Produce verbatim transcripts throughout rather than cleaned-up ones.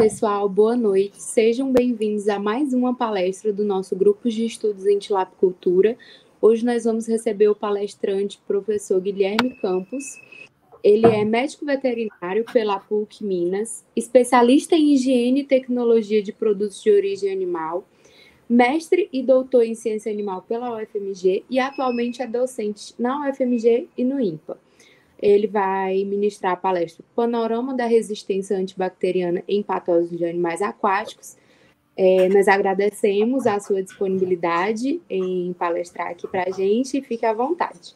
pessoal, boa noite. Sejam bem-vindos a mais uma palestra do nosso Grupo de Estudos em Tilapicultura. Hoje nós vamos receber o palestrante, professor Guilherme Campos. Ele é médico veterinário pela P U C Minas, especialista em higiene e tecnologia de produtos de origem animal, mestre e doutor em ciência animal pela U F M G e atualmente é docente na U F M G e no INPA. Ele vai ministrar a palestra Panorama da Resistência Antibacteriana em Patógenos de Animais Aquáticos. É, nós agradecemos a sua disponibilidade em palestrar aqui para a gente e fique à vontade.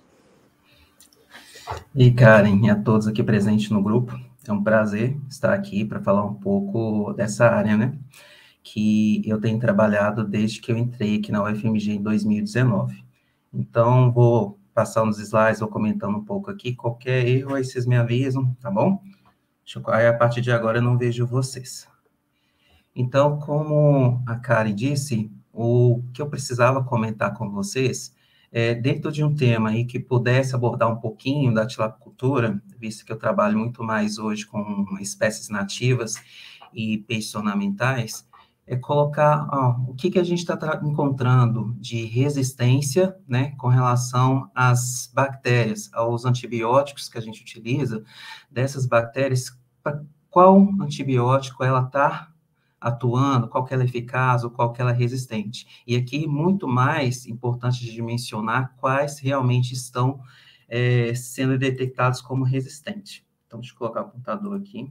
E Karen, e a todos aqui presentes no grupo, é um prazer estar aqui para falar um pouco dessa área, né, que eu tenho trabalhado desde que eu entrei aqui na U F M G em dois mil e dezenove. Então, vou passar uns slides, vou comentando um pouco aqui, qualquer erro aí vocês me avisam, tá bom? Deixa eu, aí, a partir de agora eu não vejo vocês. Então, como a Karen disse, o que eu precisava comentar com vocês é, dentro de um tema aí que pudesse abordar um pouquinho da tilapicultura, visto que eu trabalho muito mais hoje com espécies nativas e peixes ornamentais, é colocar ó, o que, que a gente está encontrando de resistência, né, com relação às bactérias, aos antibióticos que a gente utiliza, dessas bactérias, qual antibiótico ela está atuando, qual que ela é eficaz ou qual que ela é resistente. E aqui, muito mais importante de mencionar quais realmente estão é, sendo detectados como resistentes. Então, deixa eu colocar o computador aqui.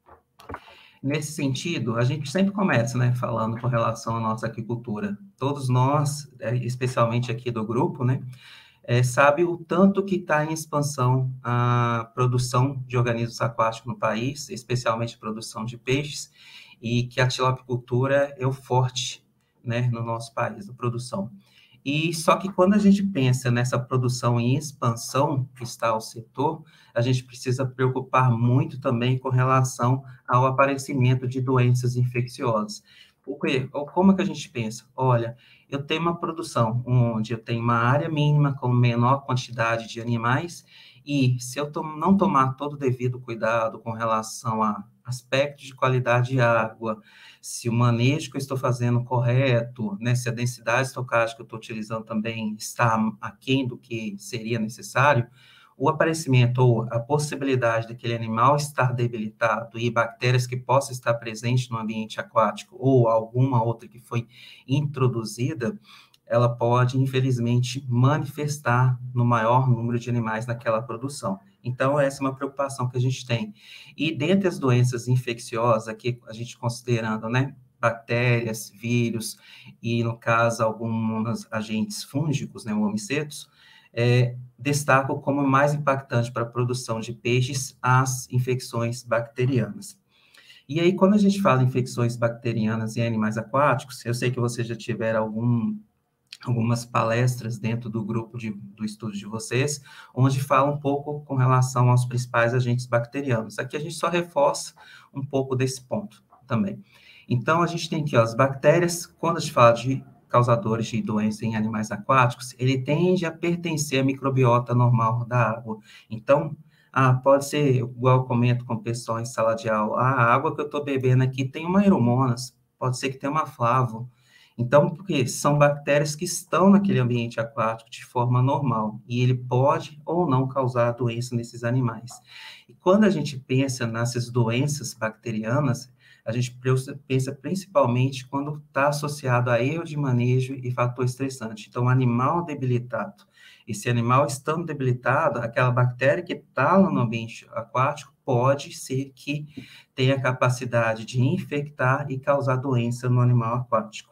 Nesse sentido, a gente sempre começa, né, falando com relação à nossa aquicultura. Todos nós, especialmente aqui do grupo, né, é, sabe o tanto que está em expansão a produção de organismos aquáticos no país, especialmente a produção de peixes, e que a tilapicultura é o forte, né, no nosso país, a produção. E só que quando a gente pensa nessa produção em expansão que está o setor, a gente precisa preocupar muito também com relação ao aparecimento de doenças infecciosas. Por quê? Como é que a gente pensa? Olha, eu tenho uma produção onde eu tenho uma área mínima com menor quantidade de animais e se eu não tomar todo o devido cuidado com relação a aspectos de qualidade de água, se o manejo que eu estou fazendo correto, né, se a densidade estocástica que eu estou utilizando também está aquém do que seria necessário, o aparecimento ou a possibilidade daquele animal estar debilitado e bactérias que possam estar presentes no ambiente aquático ou alguma outra que foi introduzida, ela pode, infelizmente, manifestar no maior número de animais naquela produção. Então, essa é uma preocupação que a gente tem. E dentre as doenças infecciosas, aqui a gente considerando, né, bactérias, vírus e, no caso, alguns agentes fúngicos, né, homicetos, é, destaco como mais impactante para a produção de peixes as infecções bacterianas. E aí, quando a gente fala em infecções bacterianas em animais aquáticos, eu sei que vocês já tiveram algum algumas palestras dentro do grupo de, do estudo de vocês, onde fala um pouco com relação aos principais agentes bacterianos. Aqui a gente só reforça um pouco desse ponto também. Então, a gente tem aqui ó, as bactérias, quando a gente fala de causadores de doenças em animais aquáticos, ele tende a pertencer à microbiota normal da água. Então, ah, pode ser, igual eu comento com o pessoal em sala de aula, ah, a água que eu estou bebendo aqui tem uma aeromonas, pode ser que tenha uma flavo. Então, porque são bactérias que estão naquele ambiente aquático de forma normal, e ele pode ou não causar doença nesses animais. E quando a gente pensa nessas doenças bacterianas, a gente pensa principalmente quando está associado a erro de manejo e fator estressante. Então, animal debilitado. Esse animal estando debilitado, aquela bactéria que está lá no ambiente aquático pode ser que tenha a capacidade de infectar e causar doença no animal aquático.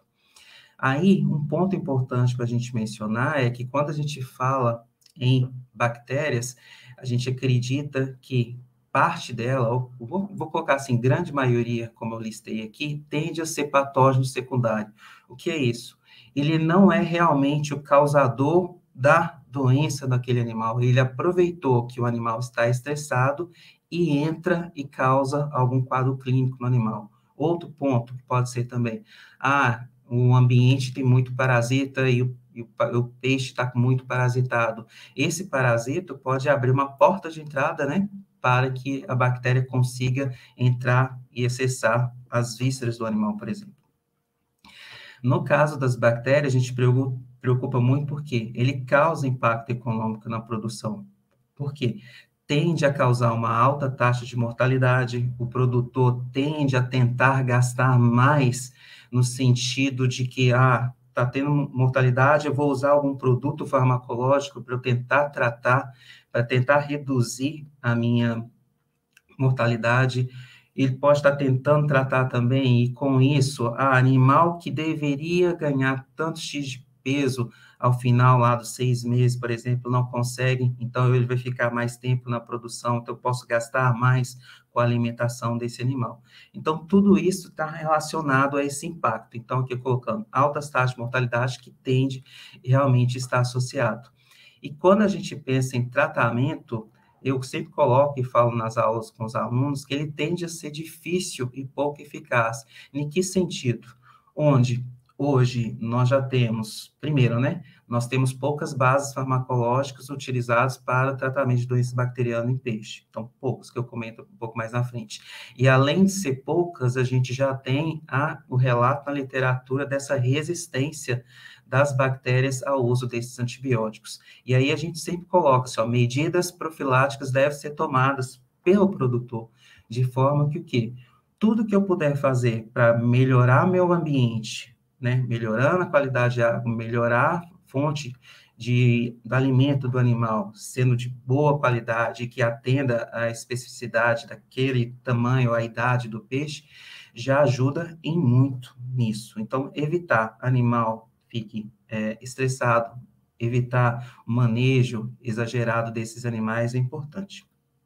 Aí, um ponto importante para a gente mencionar é que quando a gente fala em bactérias, a gente acredita que parte dela, ou vou, vou colocar assim, grande maioria, como eu listei aqui, tende a ser patógeno secundário. O que é isso? Ele não é realmente o causador da doença daquele animal, ele aproveitou que o animal está estressado e entra e causa algum quadro clínico no animal. Outro ponto que pode ser também, ah, o ambiente tem muito parasita e o, e o, o peixe está muito parasitado. Esse parasito pode abrir uma porta de entrada, né, para que a bactéria consiga entrar e acessar as vísceras do animal, por exemplo. No caso das bactérias, a gente preocupa, preocupa muito porque ele causa impacto econômico na produção. Por quê? Tende a causar uma alta taxa de mortalidade, o produtor tende a tentar gastar mais no sentido de que, ah, está tendo mortalidade, eu vou usar algum produto farmacológico para eu tentar tratar, para tentar reduzir a minha mortalidade. Ele pode estar tentando tratar também, e com isso, a animal que deveria ganhar tanto X de peso ao final lá dos seis meses, por exemplo, não consegue, então ele vai ficar mais tempo na produção, então eu posso gastar mais com a alimentação desse animal. Então, tudo isso está relacionado a esse impacto. Então, aqui colocando altas taxas de mortalidade que tende realmente estar associado. E quando a gente pensa em tratamento, eu sempre coloco e falo nas aulas com os alunos que ele tende a ser difícil e pouco eficaz. Em que sentido? Onde hoje nós já temos, primeiro, né, nós temos poucas bases farmacológicas utilizadas para o tratamento de doenças bacterianas em peixe. Então, poucos, que eu comento um pouco mais na frente. E além de ser poucas, a gente já tem a, o relato na literatura dessa resistência das bactérias ao uso desses antibióticos. E aí a gente sempre coloca, assim, ó, medidas profiláticas devem ser tomadas pelo produtor, de forma que o quê? Tudo que eu puder fazer para melhorar meu ambiente, né, melhorando a qualidade de água, melhorar a fonte de, do alimento do animal, sendo de boa qualidade, que atenda à especificidade daquele tamanho, a idade do peixe, já ajuda em muito nisso. Então, evitar animal fique é, estressado, evitar o manejo exagerado desses animais é importante.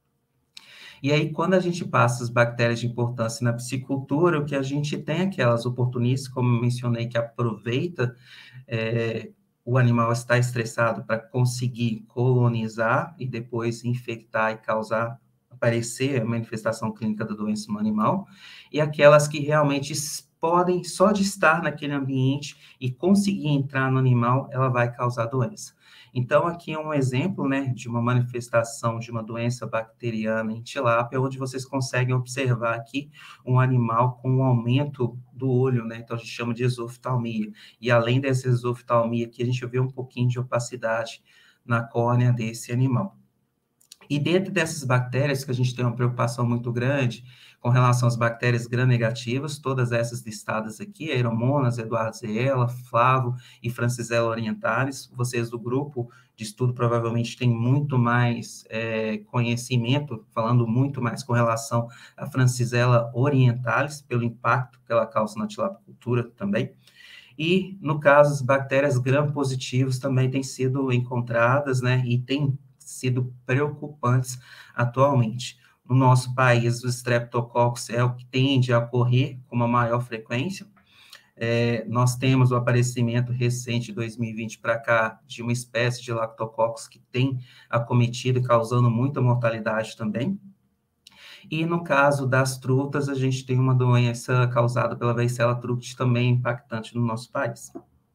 E aí, quando a gente passa as bactérias de importância na piscicultura, o que a gente tem é aquelas oportunistas, como eu mencionei, que aproveita é, o animal estar estressado para conseguir colonizar e depois infectar e causar, aparecer a manifestação clínica da doença no animal, e aquelas que realmente podem, só de estar naquele ambiente e conseguir entrar no animal, ela vai causar doença. Então, aqui é um exemplo, né, de uma manifestação de uma doença bacteriana em tilápia, onde vocês conseguem observar aqui um animal com um aumento do olho, né, então a gente chama de exoftalmia. E além dessa exoftalmia aqui, a gente vê um pouquinho de opacidade na córnea desse animal. E dentro dessas bactérias, que a gente tem uma preocupação muito grande com relação às bactérias gram-negativas, todas essas listadas aqui, Aeromonas, Edwardziella, Flavo e Francisella orientalis, vocês do grupo de estudo provavelmente têm muito mais é, conhecimento, falando muito mais com relação à Francisella orientalis, pelo impacto que ela causa na tilapicultura também. E, no caso, as bactérias gram-positivas também têm sido encontradas, né, e têm sido preocupantes atualmente. No nosso país, o Streptococcus é o que tende a ocorrer com uma maior frequência. É, nós temos o aparecimento recente, de dois mil e vinte para cá, de uma espécie de Lactococcus que tem acometido, causando muita mortalidade também. E no caso das trutas, a gente tem uma doença causada pela varicela trúctide também impactante no nosso país.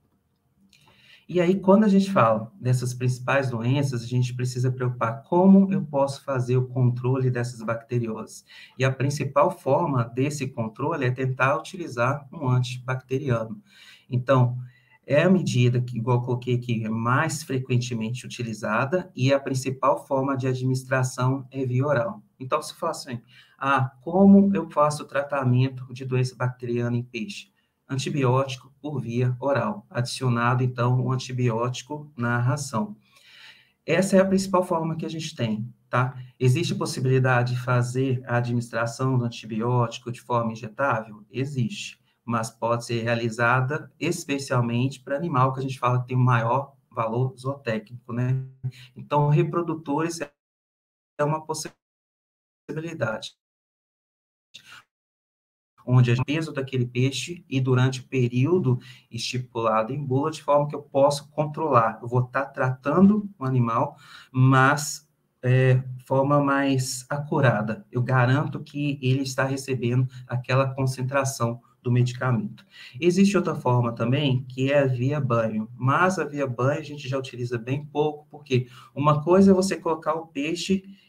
E aí, quando a gente fala dessas principais doenças, a gente precisa preocupar como eu posso fazer o controle dessas bacterioses. E a principal forma desse controle é tentar utilizar um antibacteriano. Então, é a medida que, igual eu coloquei aqui, é mais frequentemente utilizada e a principal forma de administração é via oral. Então, se for assim, ah, como eu faço o tratamento de doença bacteriana em peixe? Antibiótico por via oral, adicionado, então, o antibiótico na ração. Essa é a principal forma que a gente tem, tá? Existe a possibilidade de fazer a administração do antibiótico de forma injetável? Existe, mas pode ser realizada especialmente para animal que a gente fala que tem o maior valor zootécnico, né? Então, reprodutores é uma possibilidade, onde o peso daquele peixe e durante o período estipulado em bula, de forma que eu posso controlar. Eu vou estar tratando o animal, mas é, forma mais acurada. Eu garanto que ele está recebendo aquela concentração do medicamento. Existe outra forma também, que é a via banho, mas a via banho a gente já utiliza bem pouco, porque uma coisa é você colocar o peixe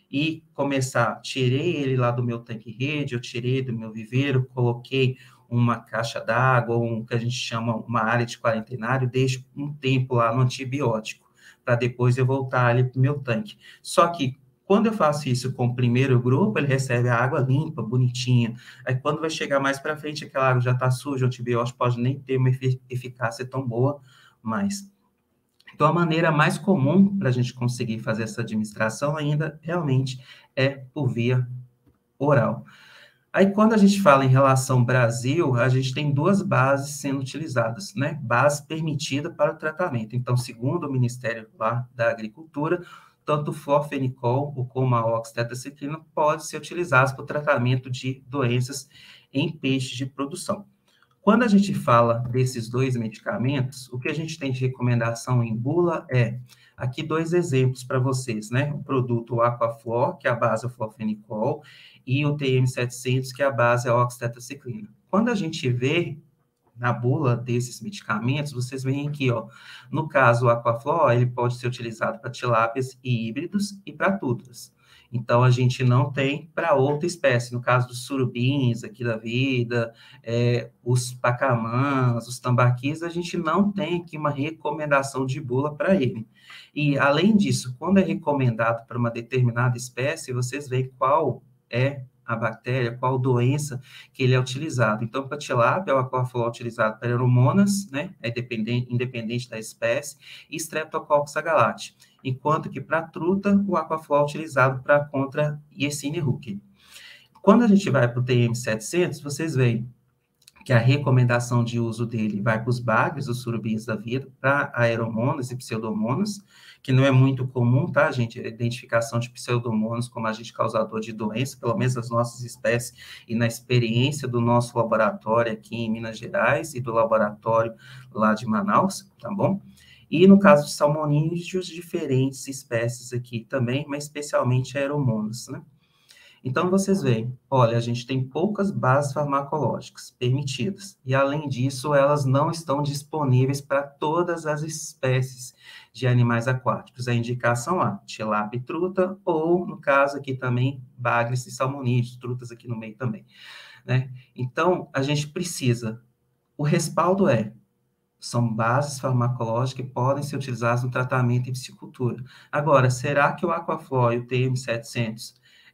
e começar, tirei ele lá do meu tanque-rede, eu tirei do meu viveiro, coloquei uma caixa d'água, um que a gente chama uma área de quarentenário, deixo um tempo lá no antibiótico, para depois eu voltar ali para o meu tanque. Só que, quando eu faço isso com o primeiro grupo, ele recebe a água limpa, bonitinha. Aí, quando vai chegar mais para frente, aquela água já está suja, o antibiótico pode nem ter uma eficácia tão boa mais. Então, a maneira mais comum para a gente conseguir fazer essa administração ainda, realmente, é por via oral. Aí, quando a gente fala em relação Brasil, a gente tem duas bases sendo utilizadas, né? Base permitida para o tratamento. Então, segundo o Ministério lá da Agricultura, tanto o florfenicol como a oxitetraciclina pode ser utilizados para o tratamento de doenças em peixes de produção. Quando a gente fala desses dois medicamentos, o que a gente tem de recomendação em bula é, aqui dois exemplos para vocês, né? O produto Aquaflor, que é a base é o florfenicol, e o T M setecentos, que é a base é a oxitetraciclina. Quando a gente vê na bula desses medicamentos, vocês veem aqui, ó, no caso, o Aquaflor, ele pode ser utilizado para tilápias e híbridos e para tutras. Então, a gente não tem para outra espécie, no caso dos surubins aqui da vida, é, os pacamãs, os tambaquis, a gente não tem aqui uma recomendação de bula para ele. E, além disso, quando é recomendado para uma determinada espécie, vocês veem qual é a bactéria, qual doença que ele é utilizado. Então, para tilápia, o Aquaflor é utilizado para Aeromonas, né, é independente, independente da espécie, e Streptococcus agalati. Enquanto que para truta, o Aquaflor é utilizado para contra Yersinia rúquia. Quando a gente vai para o T M setecentos, vocês veem que a recomendação de uso dele vai para os bagres, os surubins da vida, para aeromonas e pseudomonas, que não é muito comum, tá, gente? A identificação de pseudomonas como agente causador de doença, pelo menos nas nossas espécies e na experiência do nosso laboratório aqui em Minas Gerais e do laboratório lá de Manaus, tá bom? E no caso dos salmonídeos, diferentes espécies aqui também, mas especialmente aeromonas, né? Então, vocês veem, olha, a gente tem poucas bases farmacológicas permitidas, e além disso, elas não estão disponíveis para todas as espécies de animais aquáticos. A indicação A, tilápia e truta, ou, no caso aqui também, bagres e salmonídeos, trutas aqui no meio também, né? Então, a gente precisa, o respaldo é, são bases farmacológicas que podem ser utilizadas no tratamento em piscicultura. Agora, será que o Aquaflor e o T M setecentos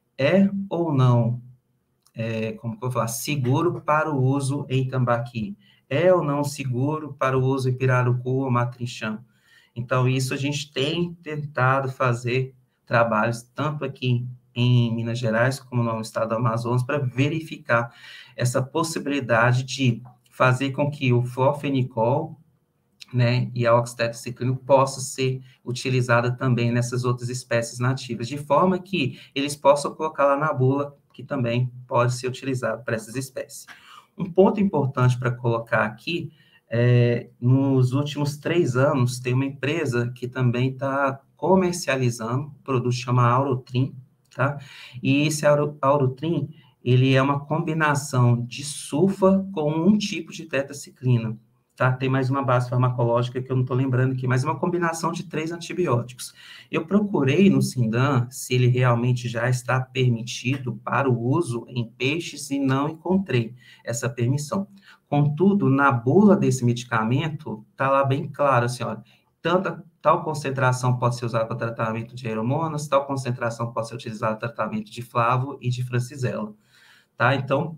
é ou não, é, como que eu vou falar, seguro para o uso em tambaqui? É ou não seguro para o uso em pirarucu ou matrinchã? Então, isso a gente tem tentado fazer trabalhos, tanto aqui em Minas Gerais, como no estado do Amazonas, para verificar essa possibilidade de fazer com que o florfenicol, né, e a oxitetraciclina possa ser utilizada também nessas outras espécies nativas, de forma que eles possam colocar lá na bula, que também pode ser utilizado para essas espécies. Um ponto importante para colocar aqui, é, nos últimos três anos, tem uma empresa que também está comercializando, o produto chama Aurotrim, tá? E esse Aurotrim, ele é uma combinação de sulfa com um tipo de tetraciclina. Tá? Tem mais uma base farmacológica que eu não estou lembrando aqui, mas é uma combinação de três antibióticos. Eu procurei no Sindan se ele realmente já está permitido para o uso em peixes e não encontrei essa permissão. Contudo, na bula desse medicamento, está lá bem claro, assim, olha, tanta, tal concentração pode ser usada para tratamento de aeromonas, tal concentração pode ser utilizada para tratamento de flavo e de francisella, tá? Então,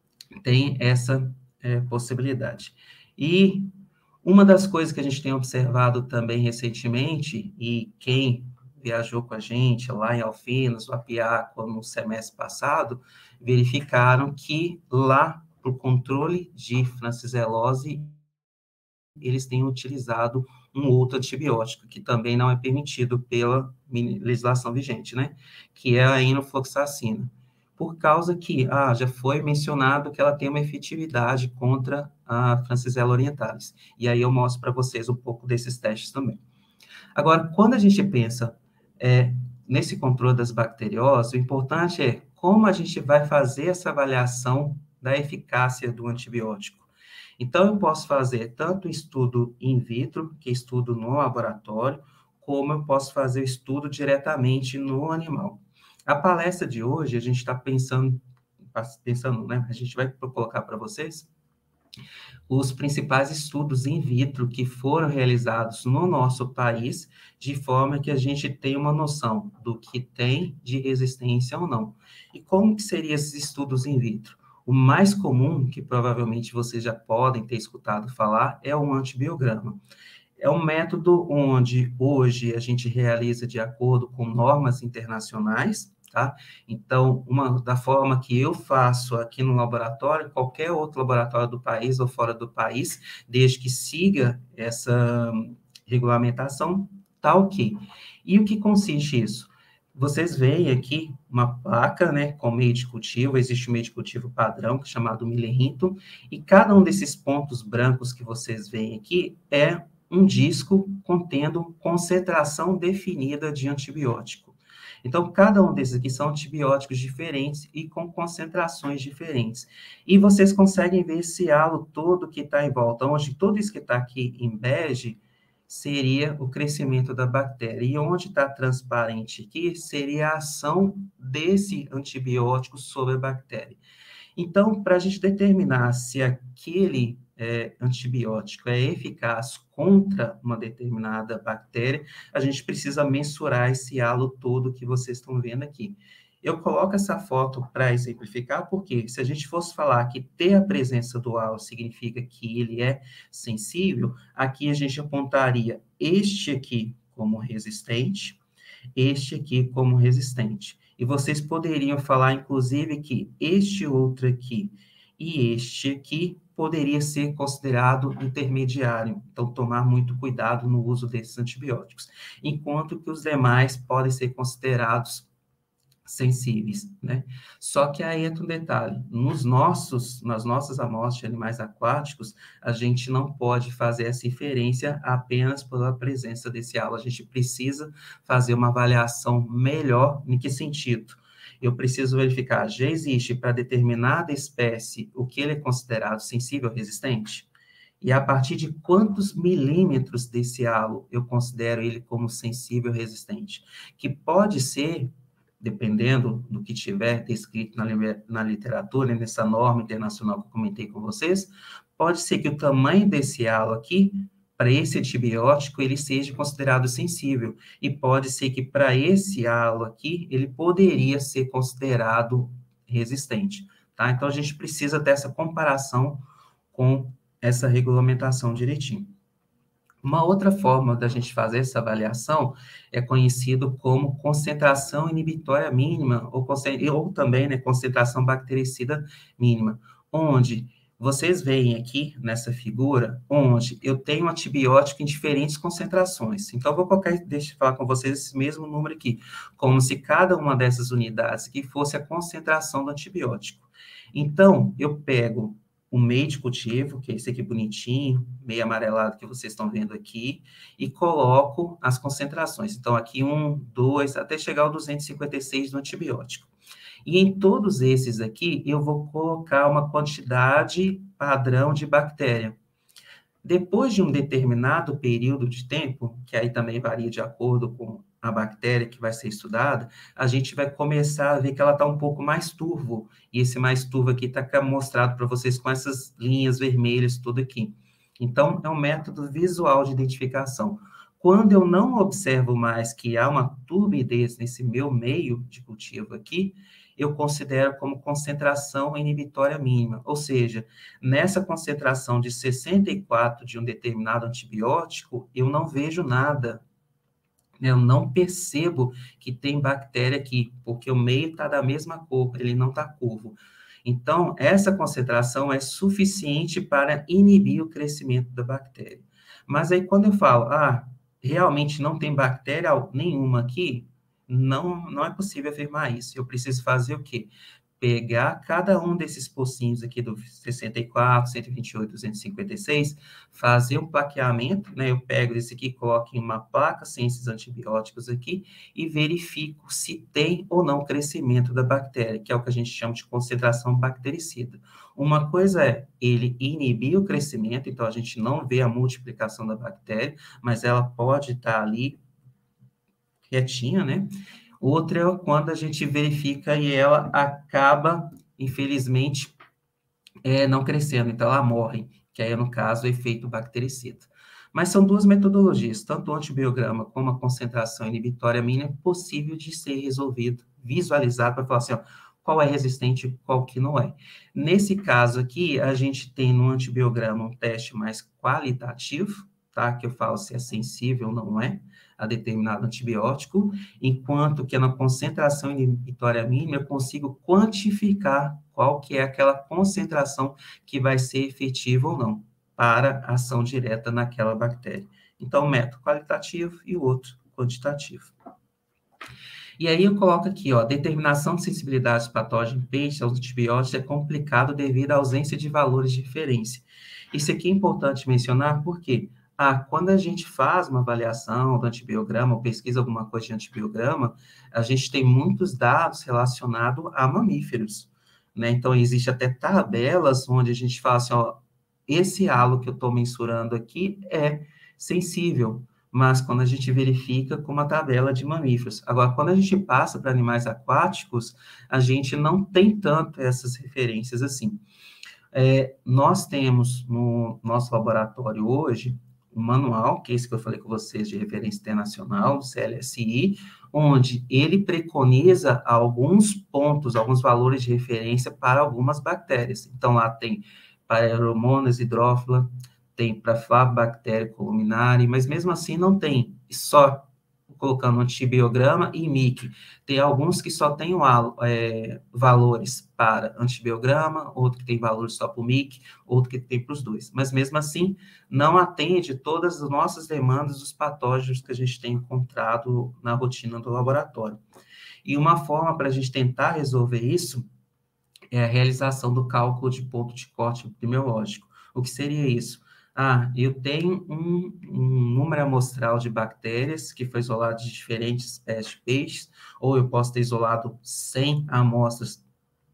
tem essa é, possibilidade. E uma das coisas que a gente tem observado também recentemente, e quem viajou com a gente lá em Alfenas, o Apiaco, no semestre passado, verificaram que lá, para o controle de francisellose, eles têm utilizado um outro antibiótico, que também não é permitido pela legislação vigente, né? Que é a enofloxacina. Por causa que, ah, já foi mencionado que ela tem uma efetividade contra a Francisella orientalis. E aí eu mostro para vocês um pouco desses testes também. Agora, quando a gente pensa é, nesse controle das bacterioses, o importante é como a gente vai fazer essa avaliação da eficácia do antibiótico. Então, eu posso fazer tanto estudo in vitro, que é estudo no laboratório, como eu posso fazer estudo diretamente no animal. A palestra de hoje, a gente está pensando, pensando, né? A gente vai colocar para vocês os principais estudos in vitro que foram realizados no nosso país, de forma que a gente tenha uma noção do que tem de resistência ou não. E como que seriam esses estudos in vitro? O mais comum, que provavelmente vocês já podem ter escutado falar, é o antibiograma. É um método onde hoje a gente realiza de acordo com normas internacionais, tá? Então, uma da forma que eu faço aqui no laboratório, qualquer outro laboratório do país ou fora do país, desde que siga essa regulamentação, tá ok. E o que consiste isso? Vocês veem aqui uma placa, né, com meio de cultivo, existe um meio de cultivo padrão, que é chamado Miller-Hinton, e cada um desses pontos brancos que vocês veem aqui é um disco contendo concentração definida de antibiótico. Então, cada um desses aqui são antibióticos diferentes e com concentrações diferentes. E vocês conseguem ver esse halo todo que está em volta, onde tudo isso que está aqui em bege seria o crescimento da bactéria. E onde está transparente aqui seria a ação desse antibiótico sobre a bactéria. Então, para a gente determinar se aquele é, antibiótico é eficaz contra uma determinada bactéria, a gente precisa mensurar esse halo todo que vocês estão vendo aqui. Eu coloco essa foto para exemplificar, porque se a gente fosse falar que ter a presença do halo significa que ele é sensível, aqui a gente apontaria este aqui como resistente, este aqui como resistente. E vocês poderiam falar, inclusive, que este outro aqui e este aqui poderia ser considerado intermediário. Então, tomar muito cuidado no uso desses antibióticos. Enquanto que os demais podem ser considerados sensíveis, né? Só que aí entra um detalhe, nos nossos, nas nossas amostras de animais aquáticos, a gente não pode fazer essa inferência apenas pela presença desse halo, a gente precisa fazer uma avaliação melhor, em que sentido? Eu preciso verificar, já existe para determinada espécie o que ele é considerado sensível ou resistente? E a partir de quantos milímetros desse halo eu considero ele como sensível ou resistente? Que pode ser, dependendo do que tiver descrito na, na literatura, nessa norma internacional que eu comentei com vocês, pode ser que o tamanho desse halo aqui, para esse antibiótico, ele seja considerado sensível, e pode ser que para esse halo aqui, ele poderia ser considerado resistente, tá? Então, a gente precisa dessa comparação com essa regulamentação direitinho. Uma outra forma da gente fazer essa avaliação é conhecido como concentração inibitória mínima, ou, ou também, né, concentração bactericida mínima, onde vocês veem aqui nessa figura, onde eu tenho antibiótico em diferentes concentrações. Então, eu vou colocar, deixa eu falar com vocês esse mesmo número aqui, como se cada uma dessas unidades aqui fosse a concentração do antibiótico. Então, eu pego o meio de cultivo, que é esse aqui bonitinho, meio amarelado que vocês estão vendo aqui, e coloco as concentrações. Então, aqui um, dois, até chegar ao duzentos e cinquenta e seis do antibiótico. E em todos esses aqui, eu vou colocar uma quantidade padrão de bactéria. Depois de um determinado período de tempo, que aí também varia de acordo com a bactéria que vai ser estudada, a gente vai começar a ver que ela está um pouco mais turvo, e esse mais turvo aqui está mostrado para vocês com essas linhas vermelhas tudo aqui. Então, é um método visual de identificação. Quando eu não observo mais que há uma turbidez nesse meu meio de cultivo aqui, eu considero como concentração inibitória mínima, ou seja, nessa concentração de sessenta e quatro de um determinado antibiótico, eu não vejo nada, eu não percebo que tem bactéria aqui, porque o meio está da mesma cor, ele não está curvo. Então, essa concentração é suficiente para inibir o crescimento da bactéria. Mas aí, quando eu falo, ah, realmente não tem bactéria nenhuma aqui, não, não é possível afirmar isso. Eu preciso fazer o quê? Pegar cada um desses pocinhos aqui do sessenta e quatro, cento e vinte e oito, duzentos e cinquenta e seis, fazer um plaqueamento, né? Eu pego esse aqui, coloco em uma placa sem esses antibióticos aqui e verifico se tem ou não crescimento da bactéria, que é o que a gente chama de concentração bactericida. Uma coisa é ele inibir o crescimento, então a gente não vê a multiplicação da bactéria, mas ela pode estar ali quietinha, né? Outra é quando a gente verifica e ela acaba, infelizmente, é, não crescendo, então ela morre, que aí, no caso, é o efeito bactericida. Mas são duas metodologias, tanto o antibiograma como a concentração inibitória mínima, é possível de ser resolvido, visualizado, para falar assim, ó, qual é resistente e qual que não é. Nesse caso aqui, a gente tem no antibiograma um teste mais qualitativo, tá? Que eu falo se é sensível ou não é a determinado antibiótico, enquanto que na concentração inibitória mínima eu consigo quantificar qual que é aquela concentração que vai ser efetiva ou não para ação direta naquela bactéria. Então, um método qualitativo e o outro quantitativo. E aí eu coloco aqui, ó, determinação de sensibilidade de patógeno em peixe aos antibióticos é complicado devido à ausência de valores de referência. Isso aqui é importante mencionar, porque ah, quando a gente faz uma avaliação do antibiograma, ou pesquisa alguma coisa de antibiograma, a gente tem muitos dados relacionados a mamíferos, né? Então, existe até tabelas onde a gente fala assim, ó, esse halo que eu estou mensurando aqui é sensível, mas quando a gente verifica com uma tabela de mamíferos. Agora, quando a gente passa para animais aquáticos, a gente não tem tanto essas referências assim. É, nós temos no nosso laboratório hoje um manual, que é esse que eu falei com vocês, de referência internacional, o C L S I, onde ele preconiza alguns pontos, alguns valores de referência para algumas bactérias. Então, lá tem Pararomonas hydrophila, tem para Flabactéria columnare, mas mesmo assim não tem, só colocando antibiograma e M I C. Tem alguns que só tem é, valores para antibiograma, outro que tem valores só para o M I C, outro que tem para os dois. Mas mesmo assim, não atende todas as nossas demandas dos patógenos que a gente tem encontrado na rotina do laboratório. E uma forma para a gente tentar resolver isso é a realização do cálculo de ponto de corte epidemiológico. O que seria isso? Ah, eu tenho um, um número amostral de bactérias que foi isolado de diferentes espécies de peixes, ou eu posso ter isolado cem amostras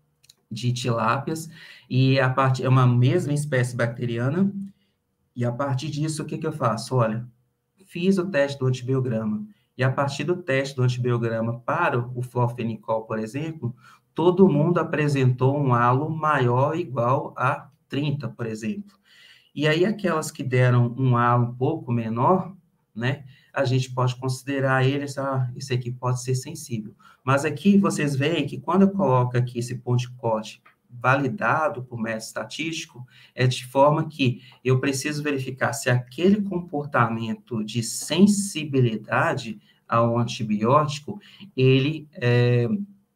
de tilápias, e a parte, é uma mesma espécie bacteriana, e a partir disso, o que, que eu faço? Olha, fiz o teste do antibiograma, e a partir do teste do antibiograma para o florfenicol, por exemplo, todo mundo apresentou um halo maior ou igual a trinta, por exemplo. E aí, aquelas que deram um halo um pouco menor, né, a gente pode considerar eles, ah, esse aqui pode ser sensível. Mas aqui, vocês veem que quando eu coloco aqui esse ponto de corte validado por método estatístico, é de forma que eu preciso verificar se aquele comportamento de sensibilidade ao antibiótico, ele é,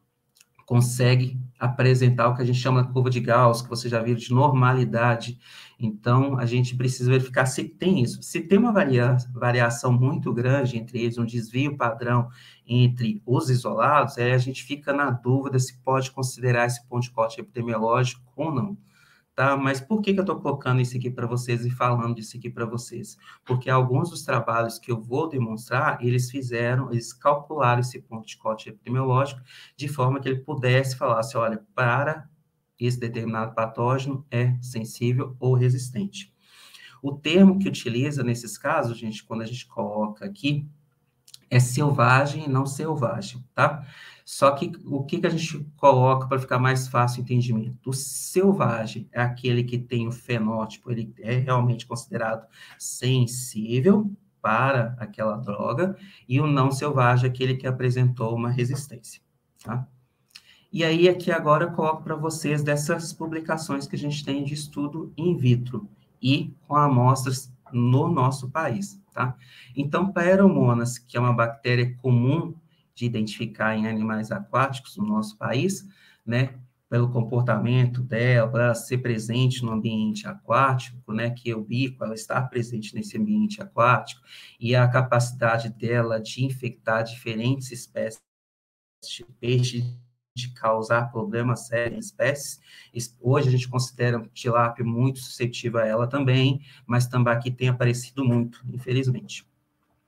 consegue apresentar o que a gente chama de curva de Gauss, que você já viu, de normalidade. Então, a gente precisa verificar se tem isso. Se tem uma varia variação muito grande entre eles, um desvio padrão entre os isolados, aí a gente fica na dúvida se pode considerar esse ponto de corte epidemiológico ou não. Tá? Mas por que, que eu estou colocando isso aqui para vocês e falando disso aqui para vocês? Porque alguns dos trabalhos que eu vou demonstrar, eles fizeram, eles calcularam esse ponto de corte epidemiológico de forma que ele pudesse falar assim, olha, para esse determinado patógeno é sensível ou resistente. O termo que utiliza nesses casos, gente, quando a gente coloca aqui, é selvagem e não selvagem, tá? Só que o que, que a gente coloca para ficar mais fácil o entendimento? O selvagem é aquele que tem o fenótipo, ele é realmente considerado sensível para aquela droga, e o não selvagem é aquele que apresentou uma resistência, tá? E aí, aqui agora eu coloco para vocês dessas publicações que a gente tem de estudo in vitro e com amostras no nosso país, tá? Então, Pheromonas, que é uma bactéria comum de identificar em animais aquáticos no nosso país, né, pelo comportamento dela, para ser presente no ambiente aquático, né, que é o bico, ela está presente nesse ambiente aquático, e a capacidade dela de infectar diferentes espécies de peixe, de causar problemas sérios em espécies. Hoje a gente considera o tilápia muito suscetível a ela também, mas tambaqui tem aparecido muito, infelizmente.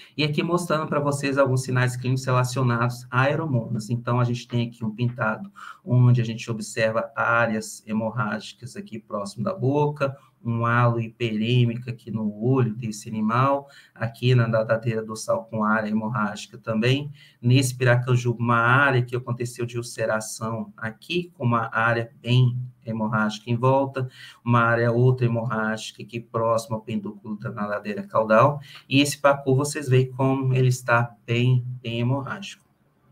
E aqui mostrando para vocês alguns sinais clínicos relacionados a aeromonas. Então, a gente tem aqui um pintado, onde a gente observa áreas hemorrágicas aqui próximo da boca, um halo hiperêmico aqui no olho desse animal, aqui na nadadeira dorsal com área hemorrágica também. Nesse piracanjuba, uma área que aconteceu de ulceração aqui, com uma área bem hemorrágica em volta, uma área outra hemorrágica aqui próximo ao pendúculo da nadadeira caudal, e esse pacu vocês veem como ele está bem, bem hemorrágico.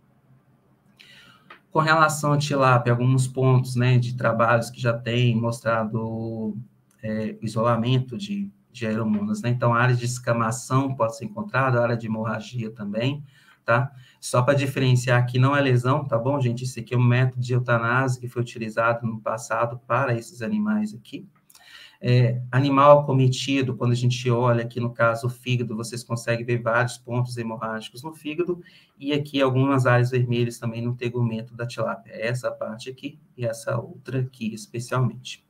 Com relação à tilápia, alguns pontos, né, de trabalhos que já têm mostrado é, isolamento de, de aeromonas, né? Então, a área de escamação pode ser encontrada, a área de hemorragia também, tá? Só para diferenciar aqui, não é lesão, tá bom, gente? Esse aqui é um método de eutanásia que foi utilizado no passado para esses animais aqui. É, animal acometido, quando a gente olha aqui, no caso, o fígado, vocês conseguem ver vários pontos hemorrágicos no fígado, e aqui algumas áreas vermelhas também no tegumento da tilápia. Essa parte aqui e essa outra aqui, especialmente.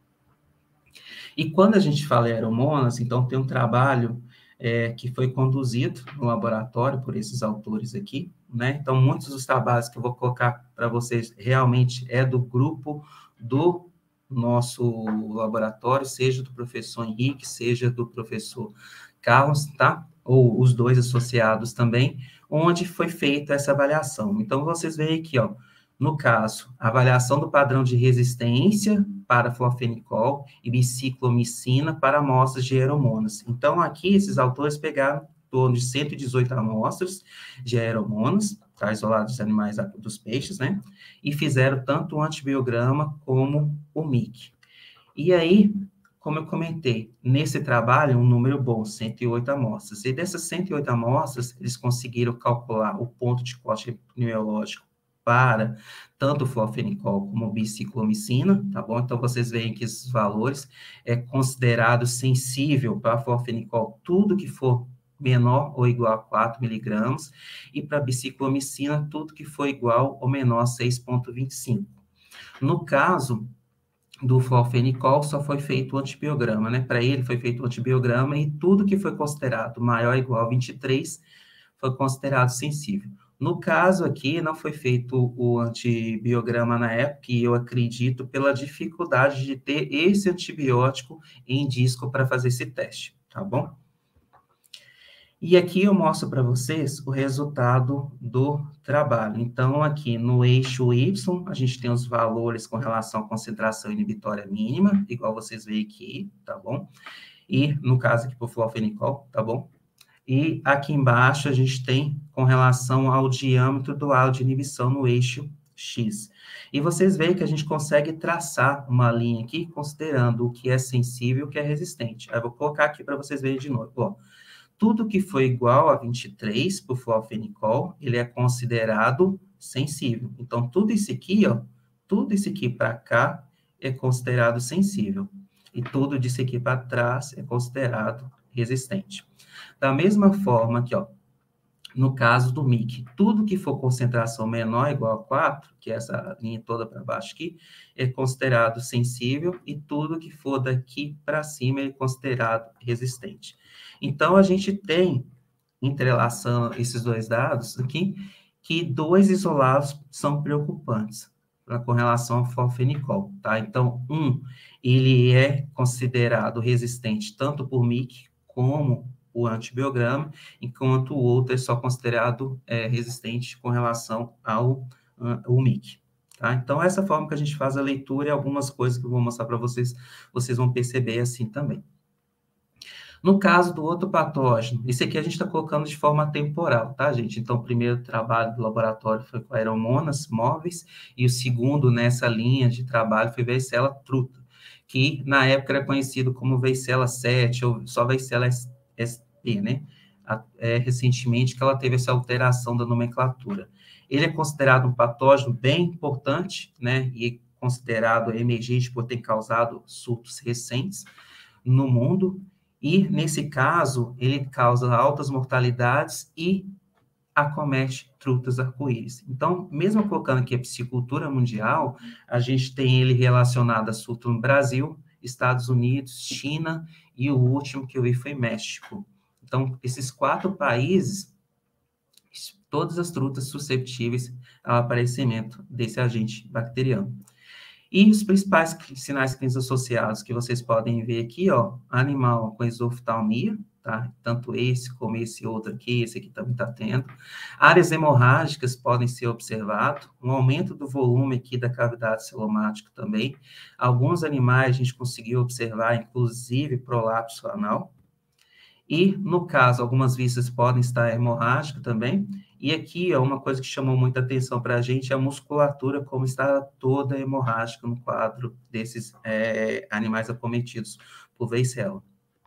E quando a gente fala em aeromonas, então tem um trabalho é, que foi conduzido no laboratório por esses autores aqui, né? Então, muitos dos trabalhos que eu vou colocar para vocês realmente é do grupo do nosso laboratório, seja do professor Henrique, seja do professor Carlos, tá? Ou os dois associados também, onde foi feita essa avaliação. Então, vocês veem aqui, ó, no caso, a avaliação do padrão de resistência para florfenicol e biciclomicina para amostras de aeromonas. Então, aqui, esses autores pegaram em torno de cento e dezoito amostras de aeromonas, tá, isolados dos animais dos peixes, né? E fizeram tanto o antibiograma como o M I C. E aí, como eu comentei, nesse trabalho, um número bom, cento e oito amostras. E dessas cento e oito amostras, eles conseguiram calcular o ponto de corte epidemiológico para tanto o florfenicol como o biciclomicina, tá bom? Então, vocês veem que esses valores é considerado sensível para florfenicol, tudo que for menor ou igual a quatro miligramas, e para biciclomicina, tudo que for igual ou menor a seis vírgula vinte e cinco. No caso do florfenicol, só foi feito o antibiograma, né? Para ele foi feito o antibiograma e tudo que foi considerado maior ou igual a vinte e três foi considerado sensível. No caso aqui, não foi feito o antibiograma na época, e eu acredito pela dificuldade de ter esse antibiótico em disco para fazer esse teste, tá bom? E aqui eu mostro para vocês o resultado do trabalho. Então, aqui no eixo Y, a gente tem os valores com relação à concentração inibitória mínima, igual vocês veem aqui, tá bom? E, no caso aqui, por florfenicol, tá bom? E aqui embaixo a gente tem com relação ao diâmetro do halo de inibição no eixo X. E vocês veem que a gente consegue traçar uma linha aqui, considerando o que é sensível e o que é resistente. Aí eu vou colocar aqui para vocês verem de novo, ó. Tudo que for igual a vinte e três por florfenicol, ele é considerado sensível. Então, tudo isso aqui, ó, tudo isso aqui para cá é considerado sensível. E tudo disso aqui para trás é considerado resistente. Da mesma forma que, ó, no caso do M I C, tudo que for concentração menor ou igual a quatro, que é essa linha toda para baixo aqui, é considerado sensível, e tudo que for daqui para cima é considerado resistente. Então, a gente tem, entrelaçando esses dois dados aqui, que dois isolados são preocupantes com relação ao florfenicol, tá? Então, um, ele é considerado resistente tanto por M I C como o antibiograma, enquanto o outro é só considerado é, resistente com relação ao, ao M I C. Tá? Então, essa forma que a gente faz a leitura e algumas coisas que eu vou mostrar para vocês, vocês vão perceber assim também. No caso do outro patógeno, esse aqui a gente está colocando de forma temporal, tá, gente? Então, o primeiro trabalho do laboratório foi com aeromonas móveis, e o segundo nessa linha de trabalho foi Varicella truta, que na época era conhecido como Varicella sete, ou só Varicella S P, né? É, recentemente que ela teve essa alteração da nomenclatura. Ele é considerado um patógeno bem importante, né? E considerado emergente por ter causado surtos recentes no mundo. E, nesse caso, ele causa altas mortalidades e acomete trutas arco-íris. Então, mesmo colocando aqui a piscicultura mundial, a gente tem ele relacionado a surto no Brasil, Estados Unidos, China, e o último que eu vi foi México. Então, esses quatro países, todas as frutas susceptíveis ao aparecimento desse agente bacteriano. E os principais sinais clínicos associados que vocês podem ver aqui, ó, animal com exoftalmia, tá? Tanto esse como esse outro aqui, esse aqui também está tendo. Áreas hemorrágicas podem ser observadas, um aumento do volume aqui da cavidade celomática também. Alguns animais a gente conseguiu observar, inclusive, prolapso anal. E, no caso, algumas vistas podem estar hemorrágicas também. E aqui, ó, uma coisa que chamou muita atenção para a gente é a musculatura, como está toda hemorrágica no quadro desses é, animais acometidos por varicela.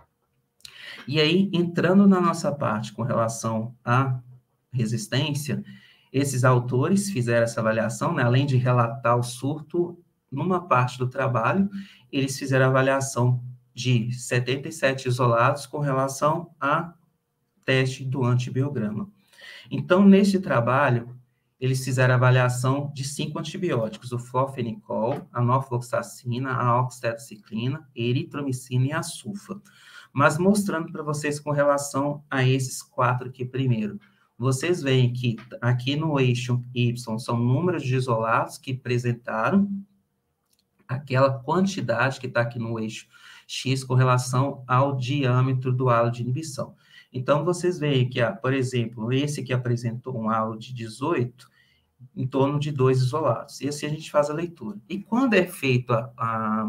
E aí, entrando na nossa parte com relação à resistência, esses autores fizeram essa avaliação, né, além de relatar o surto, numa parte do trabalho, eles fizeram a avaliação de setenta e sete isolados com relação a teste do antibiograma. Então, neste trabalho, eles fizeram a avaliação de cinco antibióticos, o florfenicol, a norfloxacina, a oxtetraciclina, eritromicina e a sulfa. Mas mostrando para vocês com relação a esses quatro aqui primeiro. Vocês veem que aqui no eixo Y são números de isolados que apresentaram aquela quantidade que está aqui no eixo X com relação ao diâmetro do halo de inibição. Então, vocês veem que, ah, por exemplo, esse que apresentou um halo de dezoito, em torno de dois isolados. E assim a gente faz a leitura. E quando é feito a, a,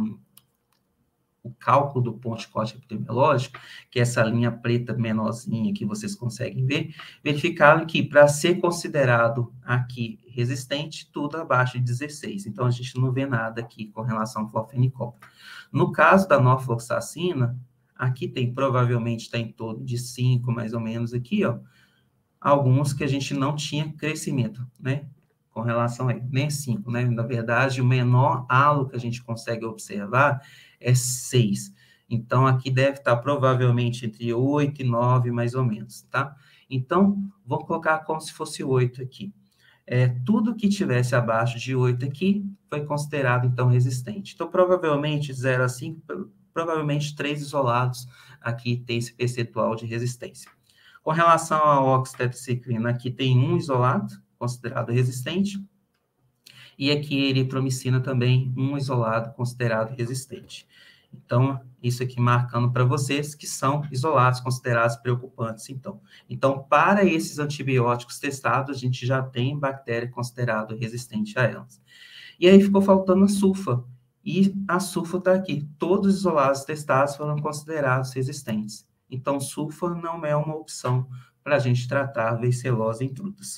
o cálculo do ponto de corte epidemiológico, que é essa linha preta menorzinha que vocês conseguem ver, verificaram que, para ser considerado aqui resistente, tudo abaixo de dezesseis. Então, a gente não vê nada aqui com relação ao florfenicol. No caso da norfloxacina, aqui tem, provavelmente, está em torno de cinco, mais ou menos, aqui, ó. Alguns que a gente não tinha crescimento, né? Com relação a ele, nem cinco, né? Na verdade, o menor halo que a gente consegue observar é seis. Então, aqui deve estar provavelmente entre oito e nove, mais ou menos, tá? Então, vou colocar como se fosse oito aqui. É, tudo que tivesse abaixo de oito aqui foi considerado, então, resistente. Então, provavelmente, zero a cinco, provavelmente três isolados aqui tem esse percentual de resistência. Com relação à oxtetraciclina, aqui tem um isolado, considerado resistente, e aqui a eritromicina também, um isolado considerado resistente. Então, isso aqui marcando para vocês que são isolados considerados preocupantes, então. Então, para esses antibióticos testados, a gente já tem bactéria considerada resistente a elas. E aí ficou faltando a sulfa, e a sulfa está aqui. Todos os isolados testados foram considerados resistentes. Então, sulfa não é uma opção para a gente tratar a varicela em frutas.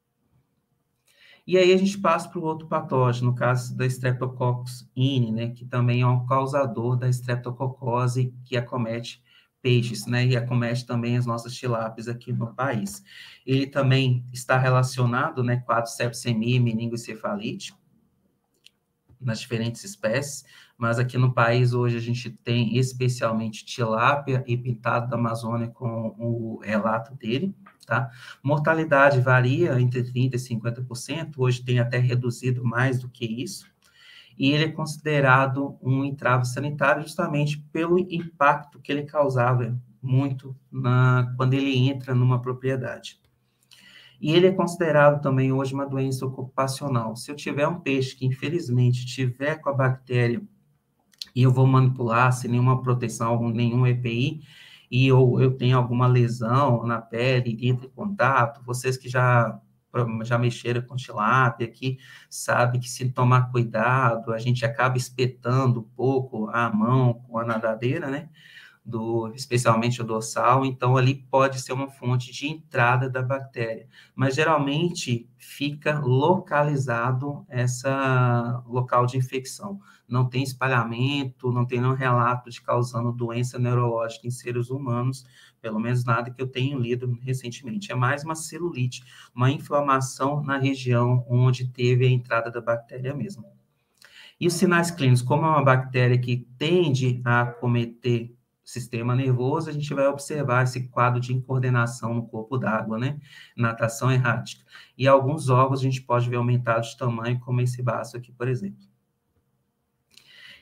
E aí a gente passa para o outro patógeno, no caso da Streptococcus ine, né, que também é um causador da estreptococose que acomete peixes, né, e acomete também as nossas tilápias aqui no país. Ele também está relacionado, né, com a sepsemia e meningoencefalite, nas diferentes espécies, mas aqui no país hoje a gente tem especialmente tilápia e pintado da Amazônia com o relato dele, tá? Mortalidade varia entre trinta por cento e cinquenta por cento, hoje tem até reduzido mais do que isso, e ele é considerado um entrave sanitário justamente pelo impacto que ele causava muito na, quando ele entra numa propriedade. E ele é considerado também hoje uma doença ocupacional. Se eu tiver um peixe que, infelizmente, tiver com a bactéria e eu vou manipular sem nenhuma proteção, nenhum E P I, e eu, eu tenho alguma lesão na pele, entra em contato, vocês que já, já mexeram com tilápia aqui, sabem que se tomar cuidado, a gente acaba espetando um pouco a mão com a nadadeira, né? Do, especialmente o dorsal, então ali pode ser uma fonte de entrada da bactéria, mas geralmente fica localizado essa local de infecção, não tem espalhamento, não tem nenhum relato de causando doença neurológica em seres humanos, pelo menos nada que eu tenha lido recentemente, é mais uma celulite, uma inflamação na região onde teve a entrada da bactéria mesmo. E os sinais clínicos, como é uma bactéria que tende a acometer sistema nervoso, a gente vai observar esse quadro de incoordenação no corpo d'água, né? Natação errática. E alguns órgãos a gente pode ver aumentados de tamanho, como esse baço aqui, por exemplo.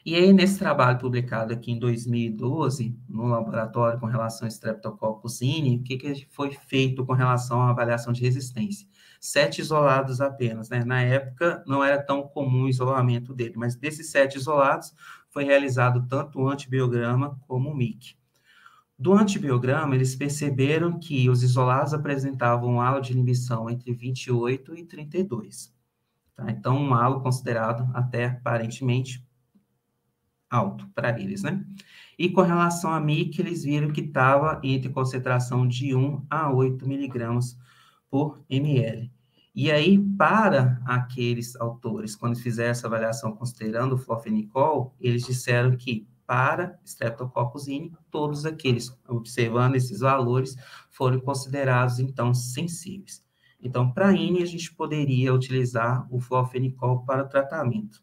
E aí, nesse trabalho publicado aqui em dois mil e doze, no laboratório com relação a Streptococcus ini, o que, que foi feito com relação à avaliação de resistência? Sete isolados apenas, né? Na época, não era tão comum o isolamento dele, mas desses sete isolados, foi realizado tanto o antibiograma como o M I C. Do antibiograma, eles perceberam que os isolados apresentavam um halo de inibição entre vinte e oito e trinta e dois. Tá? Então, um halo considerado até aparentemente alto para eles, né? E com relação a M I C, eles viram que estava entre concentração de um a oito miligramas por ml. E aí, para aqueles autores, quando fizeram essa avaliação considerando o flofenicol, eles disseram que para Streptococcus ini, todos aqueles, observando esses valores, foram considerados, então, sensíveis. Então, para ini, a gente poderia utilizar o flofenicol para o tratamento.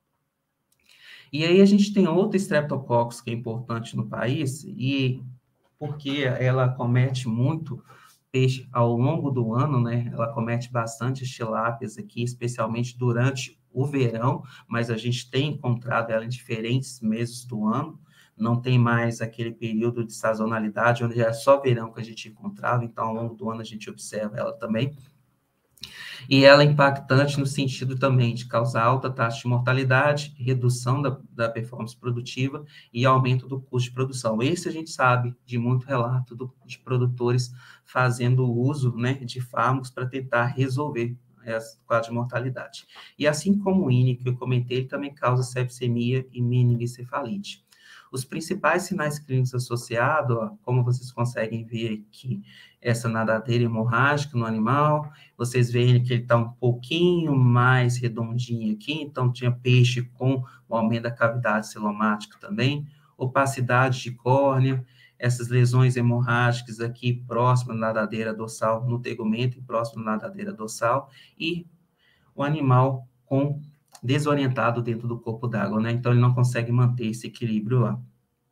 E aí a gente tem outro Streptococcus que é importante no país, e porque ela comete muito peixe ao longo do ano, né? Ela comete bastante tilápias aqui, especialmente durante o verão, mas a gente tem encontrado ela em diferentes meses do ano. Não tem mais aquele período de sazonalidade, onde é só verão que a gente encontrava, então ao longo do ano a gente observa ela também. E ela é impactante no sentido também de causar alta taxa de mortalidade, redução da, da performance produtiva e aumento do custo de produção. Esse a gente sabe de muito relato do, de produtores fazendo uso, né, de fármacos para tentar resolver esse quadro de mortalidade. E assim como o ini, que eu comentei, ele também causa sepsemia e meningoencefalite. Os principais sinais clínicos associados, ó, como vocês conseguem ver aqui, essa nadadeira hemorrágica no animal, vocês veem que ele está um pouquinho mais redondinho aqui, então tinha peixe com o aumento da cavidade celomática também, opacidade de córnea, essas lesões hemorrágicas aqui próximo da nadadeira dorsal, no tegumento e próximo da nadadeira dorsal, e o animal com desorientado dentro do corpo d'água, né? Então, ele não consegue manter esse equilíbrio lá.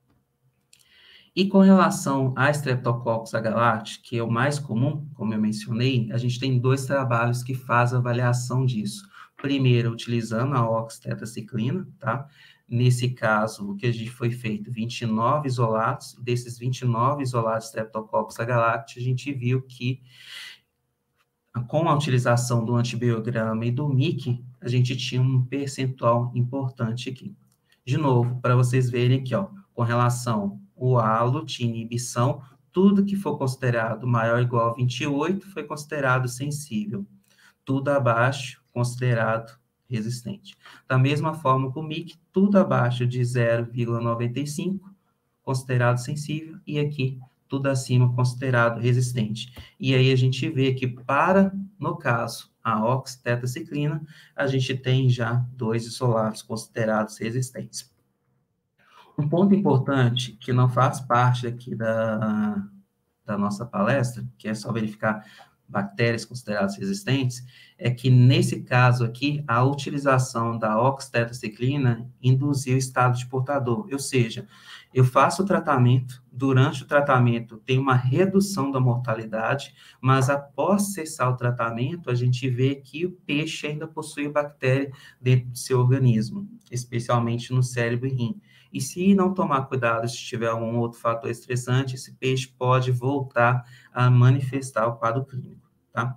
E com relação a Streptococcus agalacti, que é o mais comum, como eu mencionei, a gente tem dois trabalhos que fazem a avaliação disso. Primeiro, utilizando a oxitetraciclina, tá? Nesse caso, o que a gente foi feito, vinte e nove isolados, desses vinte e nove isolados de Streptococcus agalacti, a gente viu que com a utilização do antibiograma e do M I C, a gente tinha um percentual importante aqui. De novo, para vocês verem aqui, ó, com relação ao halo de inibição, tudo que for considerado maior ou igual a vinte e oito foi considerado sensível. Tudo abaixo, considerado resistente. Da mesma forma que o M I C, tudo abaixo de zero vírgula noventa e cinco, considerado sensível, e aqui tudo acima considerado resistente. E aí a gente vê que para, no caso, a oxitetraciclina, a gente tem já dois isolados considerados resistentes. Um ponto importante que não faz parte aqui da, da nossa palestra, que é só verificar bactérias consideradas resistentes, é que nesse caso aqui, a utilização da oxitetraciclina induziu o estado de portador, ou seja, eu faço o tratamento, durante o tratamento tem uma redução da mortalidade, mas após cessar o tratamento, a gente vê que o peixe ainda possui bactéria dentro do seu organismo, especialmente no cérebro e rim. E se não tomar cuidado, se tiver algum outro fator estressante, esse peixe pode voltar a manifestar o quadro clínico, tá?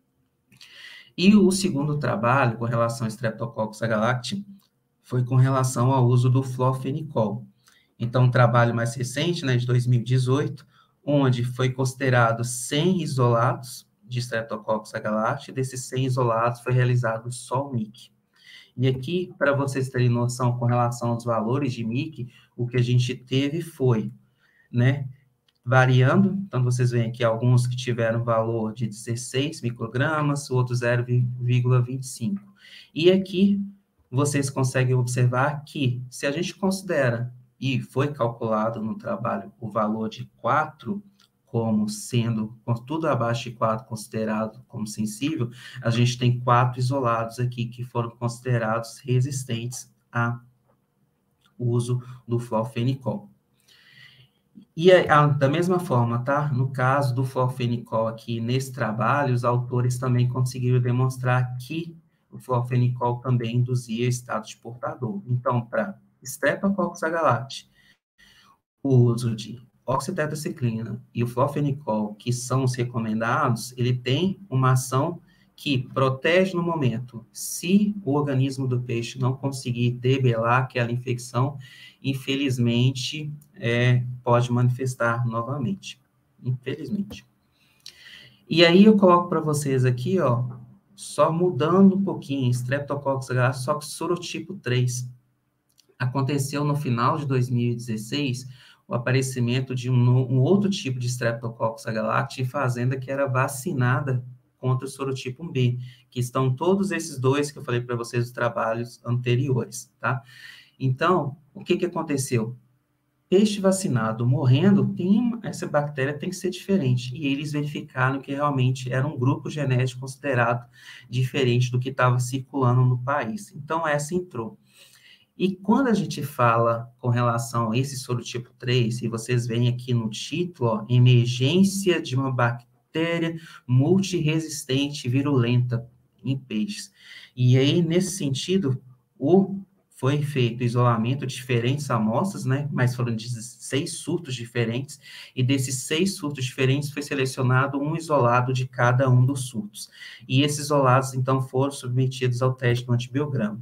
E o segundo trabalho, com relação ao Streptococcus agalacti, foi com relação ao uso do flofenicol. Então, um trabalho mais recente, né, de dois mil e dezoito, onde foi considerado cem isolados de Streptococcus agalacti, desses cem isolados foi realizado só o M I C. E aqui, para vocês terem noção com relação aos valores de M I C, o que a gente teve foi, né, variando, então vocês veem aqui alguns que tiveram valor de dezesseis microgramas, outros zero vírgula vinte e cinco. E aqui, vocês conseguem observar que, se a gente considera, e foi calculado no trabalho, o valor de quatro, como sendo, com tudo abaixo de quatro considerado como sensível, a gente tem quatro isolados aqui que foram considerados resistentes ao uso do flofenicol. E a, da mesma forma, tá? No caso do flofenicol aqui, nesse trabalho, os autores também conseguiram demonstrar que o flofenicol também induzia estado de portador. Então, para Streptococcus agalacti, o uso de oxitetraciclina e o florfenicol, que são os recomendados, ele tem uma ação que protege no momento. Se o organismo do peixe não conseguir debelar aquela infecção, infelizmente, é, pode manifestar novamente. Infelizmente. E aí eu coloco para vocês aqui, ó, só mudando um pouquinho, Streptococcus agalacti, só que sorotipo três. Aconteceu no final de dois mil e dezesseis o aparecimento de um, um outro tipo de Streptococcus agalacti em fazenda que era vacinada contra o sorotipo um B, que estão todos esses dois que eu falei para vocês dos trabalhos anteriores, tá? Então, o que que aconteceu? Peixe vacinado morrendo, tem, essa bactéria tem que ser diferente. E eles verificaram que realmente era um grupo genético considerado diferente do que estava circulando no país. Então, essa entrou. E quando a gente fala com relação a esse sorotipo três, e vocês veem aqui no título, ó, emergência de uma bactéria multiresistente virulenta em peixes. E aí, nesse sentido, o foi feito isolamento de diferentes amostras, né? Mas foram de seis surtos diferentes, e desses seis surtos diferentes foi selecionado um isolado de cada um dos surtos. E esses isolados, então, foram submetidos ao teste do antibiograma.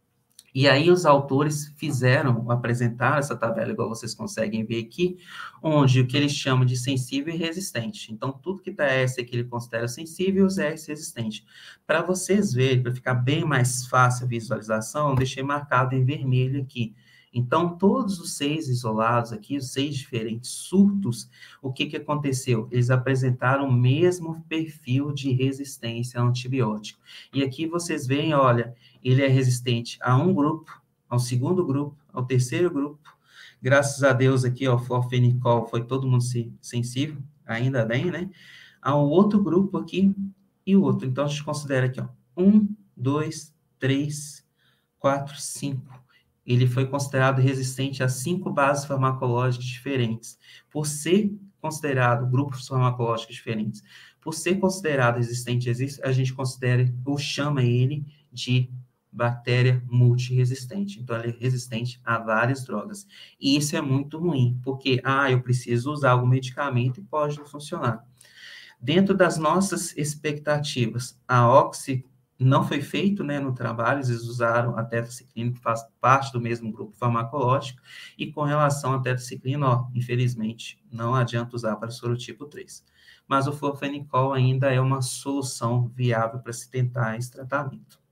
E aí os autores fizeram, apresentaram essa tabela, igual vocês conseguem ver aqui, onde o que eles chamam de sensível e resistente. Então, tudo que está S aqui ele considera sensível e os R resistente. Para vocês verem, para ficar bem mais fácil a visualização, eu deixei marcado em vermelho aqui. Então, todos os seis isolados aqui, os seis diferentes surtos, o que, que aconteceu? Eles apresentaram o mesmo perfil de resistência ao antibiótico. E aqui vocês veem, olha, ele é resistente a um grupo, ao segundo grupo, ao terceiro grupo. Graças a Deus aqui, ó, o florfenicol foi todo mundo sensível, ainda bem, né? Ao outro grupo aqui e o outro. Então, a gente considera aqui, ó, um, dois, três, quatro, cinco. Ele foi considerado resistente a cinco bases farmacológicas diferentes. Por ser considerado grupos farmacológicos diferentes, por ser considerado resistente, a gente considera ou chama ele de bactéria multiresistente. Então, ele é resistente a várias drogas. E isso é muito ruim, porque, ah, eu preciso usar algum medicamento e pode não funcionar. Dentro das nossas expectativas, a oxi não foi feito, né, no trabalho, eles usaram a tetraciclina, que faz parte do mesmo grupo farmacológico, e com relação à tetraciclina, ó, infelizmente, não adianta usar para o sorotipo três. Mas o florfenicol ainda é uma solução viável para se tentar esse tratamento.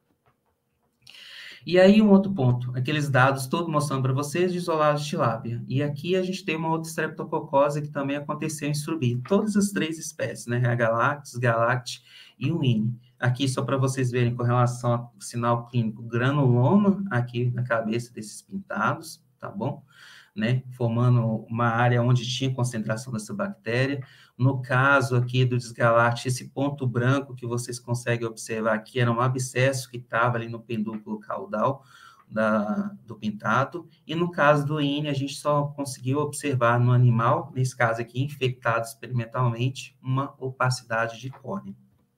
E aí, um outro ponto, aqueles dados todos mostrando para vocês de isolados de tilápia. E aqui a gente tem uma outra streptococose que também aconteceu em surubim. Todas as três espécies, né? A Galactis, Galacti e o Wine. Aqui, só para vocês verem com relação ao sinal clínico, granuloma aqui na cabeça desses pintados, tá bom? Né? Formando uma área onde tinha concentração dessa bactéria. No caso aqui do desgalacte, esse ponto branco que vocês conseguem observar aqui era um abscesso que estava ali no pendúculo caudal da, do pintado. E no caso do I N, a gente só conseguiu observar no animal, nesse caso aqui, infectado experimentalmente, uma opacidade de córnea.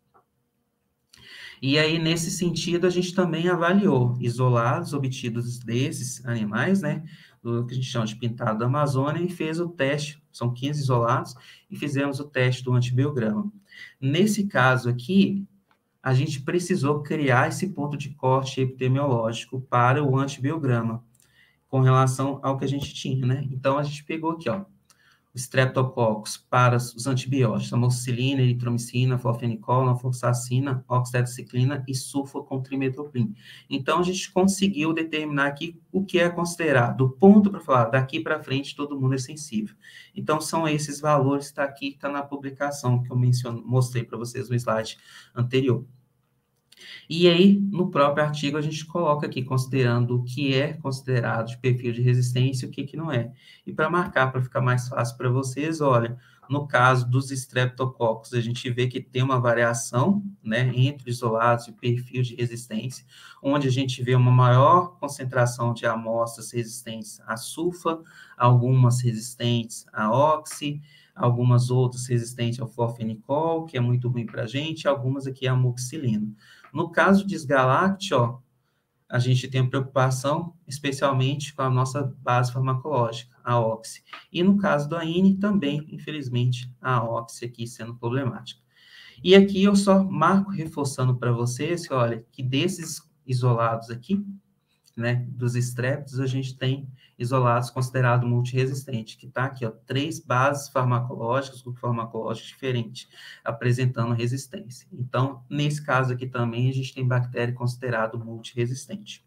E aí, nesse sentido, a gente também avaliou isolados obtidos desses animais, né, do que a gente chama de pintado da Amazônia, e fez o teste, são quinze isolados, e fizemos o teste do antibiograma. Nesse caso aqui, a gente precisou criar esse ponto de corte epidemiológico para o antibiograma, com relação ao que a gente tinha, né? Então, a gente pegou aqui, ó, o Streptococcus para os antibióticos, amoxicilina, eritromicina, florfenicol, naproxacina, oxitetraciclina e sulfacontrimetoprim. Então, a gente conseguiu determinar aqui o que é considerado. O ponto para falar, daqui para frente, todo mundo é sensível. Então, são esses valores que está aqui, que está na publicação que eu menciono, mostrei para vocês no slide anterior. E aí, no próprio artigo, a gente coloca aqui, considerando o que é considerado de perfil de resistência e o que, que não é. E para marcar, para ficar mais fácil para vocês, olha, no caso dos estreptococos, a gente vê que tem uma variação, né, entre isolados e perfil de resistência, onde a gente vê uma maior concentração de amostras resistentes a sulfa, algumas resistentes a oxi, algumas outras resistentes ao florfenicol, que é muito ruim para a gente, algumas aqui a amoxicilina. No caso de desgalacte, ó, a gente tem preocupação, especialmente com a nossa base farmacológica, a oxi. E no caso do A I N E, também, infelizmente, a oxi aqui sendo problemática. E aqui eu só marco reforçando para vocês que, olha, que desses isolados aqui, né, dos estrépitos, a gente tem isolados considerados multiresistentes, que está aqui, ó, três bases farmacológicas, grupo farmacológico diferente, apresentando resistência. Então, nesse caso aqui também, a gente tem bactéria considerado multiresistente.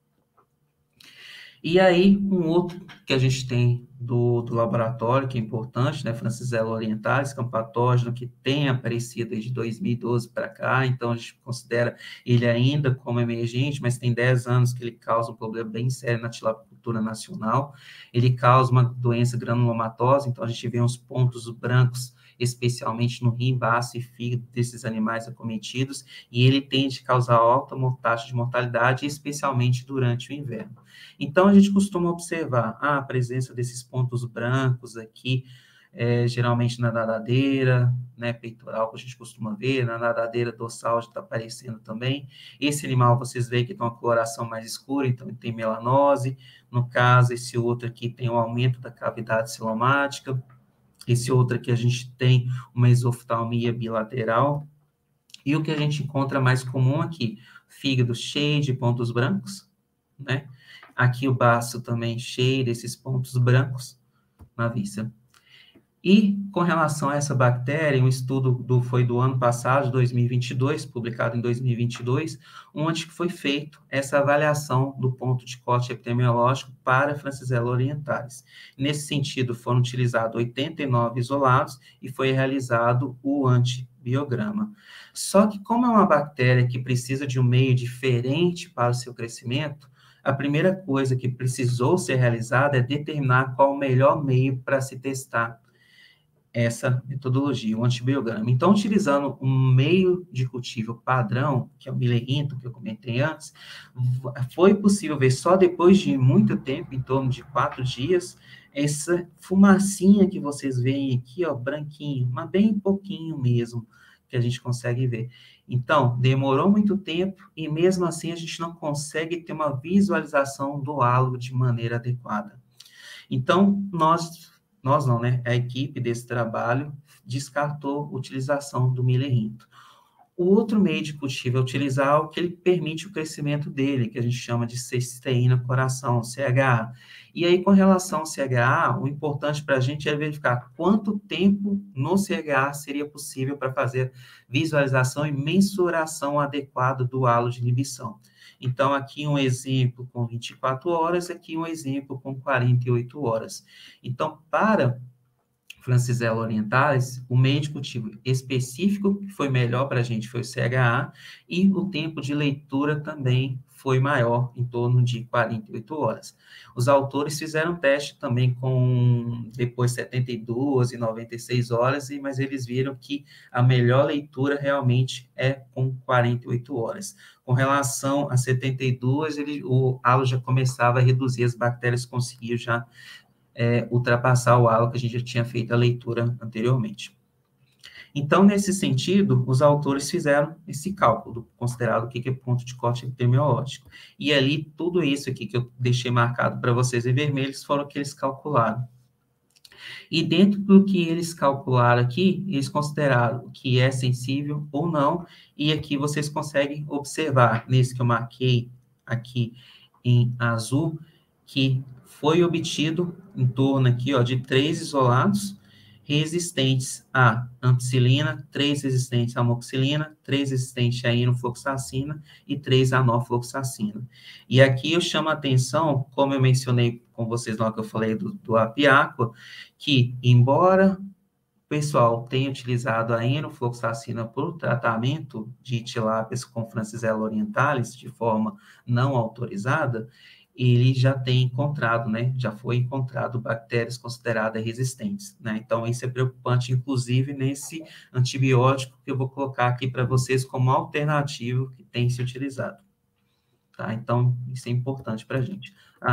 E aí, um outro que a gente tem do, do laboratório, que é importante, né, Francisella orientalis, que é um patógeno que tem aparecido desde dois mil e doze para cá, então a gente considera ele ainda como emergente, mas tem dez anos que ele causa um problema bem sério na tilapicultura nacional. Ele causa uma doença granulomatosa, então a gente vê uns pontos brancos, especialmente no rim, baço e fígado desses animais acometidos, e ele tende a causar alta taxa de mortalidade, especialmente durante o inverno. Então, a gente costuma observar ah, a presença desses pontos brancos aqui, é, geralmente na nadadeira, né, peitoral, que a gente costuma ver, na nadadeira dorsal está aparecendo também. Esse animal, vocês veem que tem uma coloração mais escura, então ele tem melanose. No caso, esse outro aqui tem um aumento da cavidade cilomática. Esse outro aqui a gente tem uma exoftalmia bilateral. E o que a gente encontra mais comum aqui? Fígado cheio de pontos brancos, né? Aqui o baço também cheio desses pontos brancos na víscera. E com relação a essa bactéria, um estudo do, foi do ano passado, dois mil e vinte e dois, publicado em dois mil e vinte e dois, onde foi feito essa avaliação do ponto de corte epidemiológico para Francisella orientalis. Nesse sentido, foram utilizados oitenta e nove isolados e foi realizado o antibiograma. Só que como é uma bactéria que precisa de um meio diferente para o seu crescimento, a primeira coisa que precisou ser realizada é determinar qual o melhor meio para se testar essa metodologia, o antibiograma. Então, utilizando um meio de cultivo padrão, que é o milerrinto, que eu comentei antes, foi possível ver só depois de muito tempo, em torno de quatro dias, essa fumacinha que vocês veem aqui, ó, branquinho, mas bem pouquinho mesmo, que a gente consegue ver. Então, demorou muito tempo e mesmo assim a gente não consegue ter uma visualização do halo de maneira adequada. Então, nós Nós não, né? A equipe desse trabalho descartou a utilização do milerrinto. O outro meio de cultivo é utilizar o que ele permite o crescimento dele, que a gente chama de cisteína coração, C H A. E aí, com relação ao C H A, o importante para a gente é verificar quanto tempo no C H A seria possível para fazer visualização e mensuração adequada do halo de inibição. Então, aqui um exemplo com vinte e quatro horas, aqui um exemplo com quarenta e oito horas. Então, para Francisella orientalis, o meio de cultivo específico que foi melhor para a gente foi o C H A, e o tempo de leitura também foi maior, em torno de quarenta e oito horas. Os autores fizeram teste também com depois setenta e duas e noventa e seis horas, mas eles viram que a melhor leitura realmente é com quarenta e oito horas. Com relação a setenta e duas, ele, o halo já começava a reduzir, as bactérias conseguiam já É, ultrapassar o halo que a gente já tinha feito a leitura anteriormente. Então, nesse sentido, os autores fizeram esse cálculo, considerado o que é ponto de corte epidemiológico. E ali, tudo isso aqui que eu deixei marcado para vocês em vermelhos, foram o que eles calcularam. E dentro do que eles calcularam aqui, eles consideraram que é sensível ou não, e aqui vocês conseguem observar, nesse que eu marquei aqui em azul, que foi obtido em torno aqui, ó, de três isolados resistentes à ampicilina, três resistentes à amoxicilina, três resistentes à enofloxacina e três à norfloxacina. E aqui eu chamo a atenção, como eu mencionei com vocês na hora que eu falei do, do apiáqua, que embora o pessoal tenha utilizado a enofloxacina para o tratamento de tilápias com Francisella orientalis de forma não autorizada, ele já tem encontrado, né, já foi encontrado bactérias consideradas resistentes, né, então isso é preocupante, inclusive nesse antibiótico que eu vou colocar aqui para vocês como alternativo que tem se utilizado, tá, então isso é importante para a gente. Ah,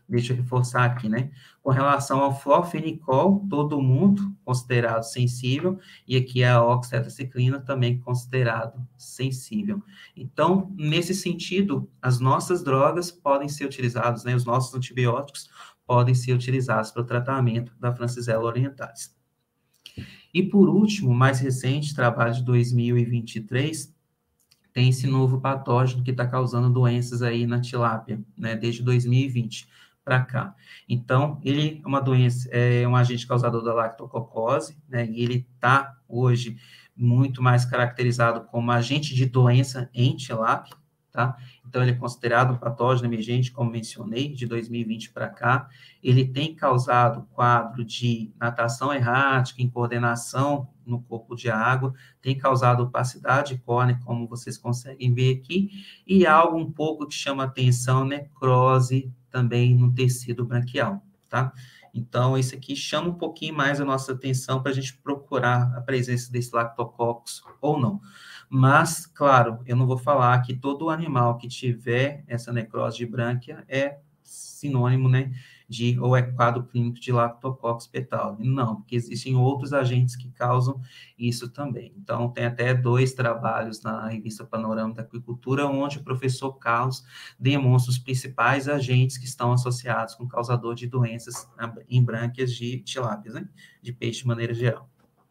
deixa eu reforçar aqui, né? Com relação ao florfenicol, todo mundo considerado sensível, e aqui a oxitetraciclina também considerado sensível. Então, nesse sentido, as nossas drogas podem ser utilizadas, né? Os nossos antibióticos podem ser utilizados para o tratamento da Francisella orientalis. E, por último, mais recente, trabalho de dois mil e vinte e três, tem esse novo patógeno que está causando doenças aí na tilápia, né, desde dois mil e vinte para cá. Então, ele é uma doença, é um agente causador da lactococose, né, e ele está hoje muito mais caracterizado como agente de doença em tilápia, tá? Então, ele é considerado um patógeno emergente, como mencionei, de dois mil e vinte para cá. Ele tem causado quadro de natação errática, incoordenação no corpo de água, tem causado opacidade córnea, como vocês conseguem ver aqui, e algo um pouco que chama atenção, necrose também no tecido branquial, tá? Então, isso aqui chama um pouquinho mais a nossa atenção para a gente procurar a presença desse lactococcus ou não. Mas, claro, eu não vou falar que todo animal que tiver essa necrose de brânquia é sinônimo, né, de, ou é quadro clínico de Lactococcus petauri. Não, porque existem outros agentes que causam isso também. Então, tem até dois trabalhos na revista Panorama da Aquicultura, onde o professor Carlos demonstra os principais agentes que estão associados com o causador de doenças em brânquias de tilápias, né, de peixe de maneira geral.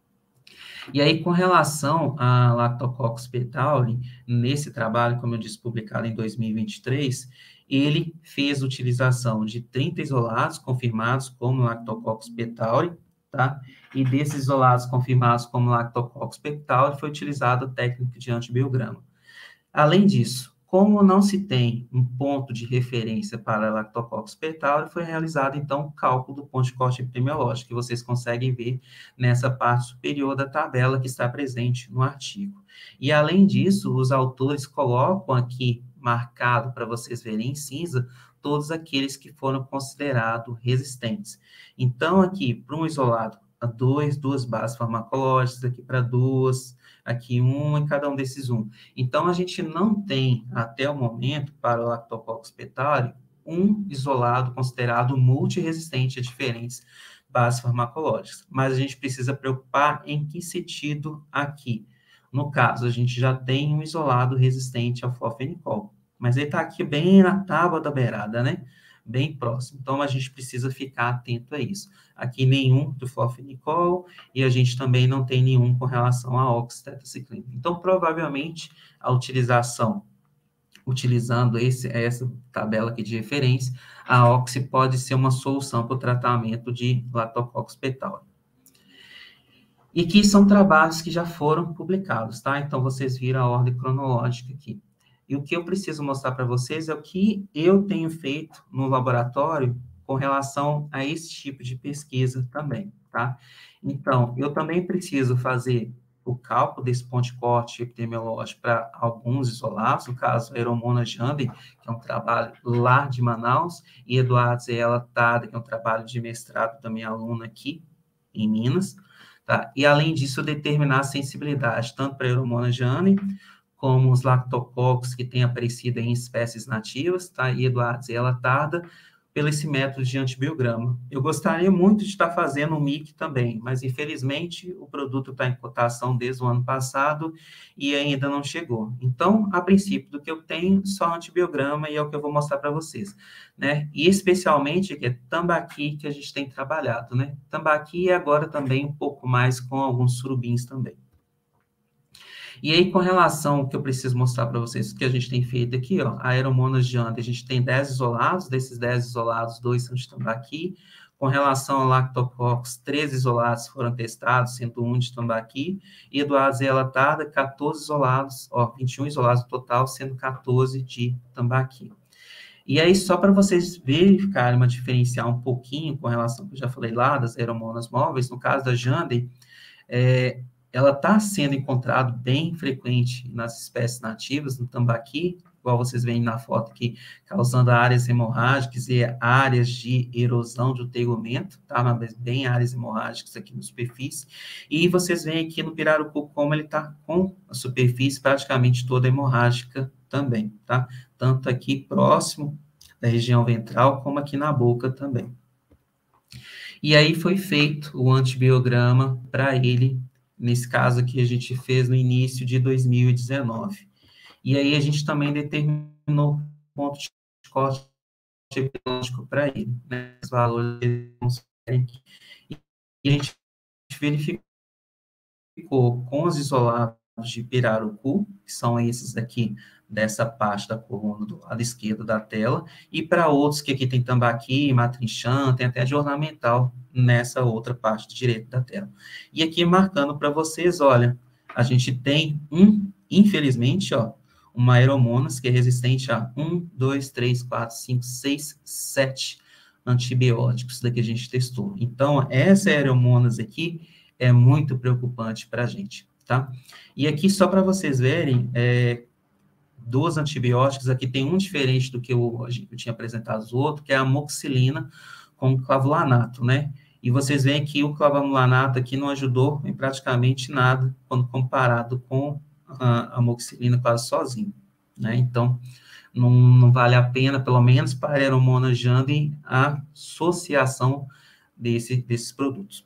E aí, com relação a Lactococcus petauri, nesse trabalho, como eu disse, publicado em dois mil e vinte e três, ele fez utilização de trinta isolados confirmados como Lactococcus petauri, tá? E desses isolados confirmados como Lactococcus petauri, foi utilizada a técnica de antibiograma. Além disso, como não se tem um ponto de referência para Lactococcus petauri, foi realizado, então, o cálculo do ponto de corte epidemiológico, que vocês conseguem ver nessa parte superior da tabela que está presente no artigo. E, além disso, os autores colocam aqui, marcado para vocês verem em cinza, todos aqueles que foram considerados resistentes. Então, aqui, para um isolado, dois, duas bases farmacológicas, aqui para duas, aqui um em cada um desses um. Então, a gente não tem, até o momento, para o Lactococcus petauri, um isolado considerado multiresistente a diferentes bases farmacológicas. Mas a gente precisa preocupar em que sentido aqui. No caso, a gente já tem um isolado resistente ao florfenicol, mas ele está aqui bem na tábua da beirada, né? Bem próximo. Então, a gente precisa ficar atento a isso. Aqui nenhum do florfenicol e a gente também não tem nenhum com relação à oxitetraciclina. Então, provavelmente, a utilização, utilizando esse, essa tabela aqui de referência, a oxi pode ser uma solução para o tratamento de Lactococcus petauri. E que são trabalhos que já foram publicados, tá? Então, vocês viram a ordem cronológica aqui. E o que eu preciso mostrar para vocês é o que eu tenho feito no laboratório com relação a esse tipo de pesquisa também, tá? Então, eu também preciso fazer o cálculo desse ponto de corte epidemiológico para alguns isolados, no caso, a Aeromona Janden, que é um trabalho lá de Manaus, e Eduardo Zella Tada, que é um trabalho de mestrado da minha aluna aqui em Minas, tá? E, além disso, determinar a sensibilidade, tanto para a Aeromona Janden, como os lactococcus que têm aparecido em espécies nativas, tá? E Eduardo Zella Tarda, pelo esse método de antibiograma. Eu gostaria muito de estar fazendo um M I C também, mas, infelizmente, o produto está em cotação desde o ano passado e ainda não chegou. Então, a princípio, do que eu tenho, só antibiograma, e é o que eu vou mostrar para vocês, né? E, especialmente, que é tambaqui que a gente tem trabalhado, né? Tambaqui e agora também um pouco mais com alguns surubins também. E aí, com relação ao que eu preciso mostrar para vocês, o que a gente tem feito aqui, ó, a Aeromonas Janden, a gente tem dez isolados, desses dez isolados, dois são de tambaqui. Com relação ao Lactococcus, treze isolados foram testados, sendo um de tambaqui. E Eduardo Zella Tarda, quatorze isolados, ó, vinte e um isolados no total, sendo quatorze de tambaqui. E aí, só para vocês verificarem uma diferencial um pouquinho com relação ao que eu já falei lá, das aeromonas móveis, no caso da Janden, é, ela está sendo encontrada bem frequente nas espécies nativas, no tambaqui, igual vocês veem na foto aqui, causando áreas hemorrágicas e áreas de erosão do tegumento, tá? Mas bem áreas hemorrágicas aqui na superfície. E vocês veem aqui no pirarucu como ele está com a superfície praticamente toda hemorrágica também, tá? Tanto aqui próximo da região ventral, como aqui na boca também. E aí foi feito o antibiograma para ele, nesse caso aqui a gente fez no início de dois mil e dezenove. E aí a gente também determinou ponto de corte epidemiológico para ele, né, os valores aqui. E a gente verificou com os isolados de pirarucu, que são esses daqui, dessa parte da coluna do lado esquerdo da tela, e para outros que aqui tem tambaqui, matrinchã, tem até de ornamental nessa outra parte direita da tela. E aqui marcando para vocês, olha, a gente tem um, infelizmente, ó, uma Aeromonas que é resistente a um, dois, três, quatro, cinco, seis, sete antibióticos daqui a gente testou. Então, essa Aeromonas aqui é muito preocupante para a gente, tá? E aqui, só para vocês verem, é, dos antibióticos, aqui tem um diferente do que eu, eu tinha apresentado o outro, que é a amoxicilina com clavulanato, né? E vocês veem que o clavulanato aqui não ajudou em praticamente nada quando comparado com a amoxicilina quase sozinho, né? Então, não, não vale a pena, pelo menos para a Aeromonas jandem, a associação desse, desses produtos.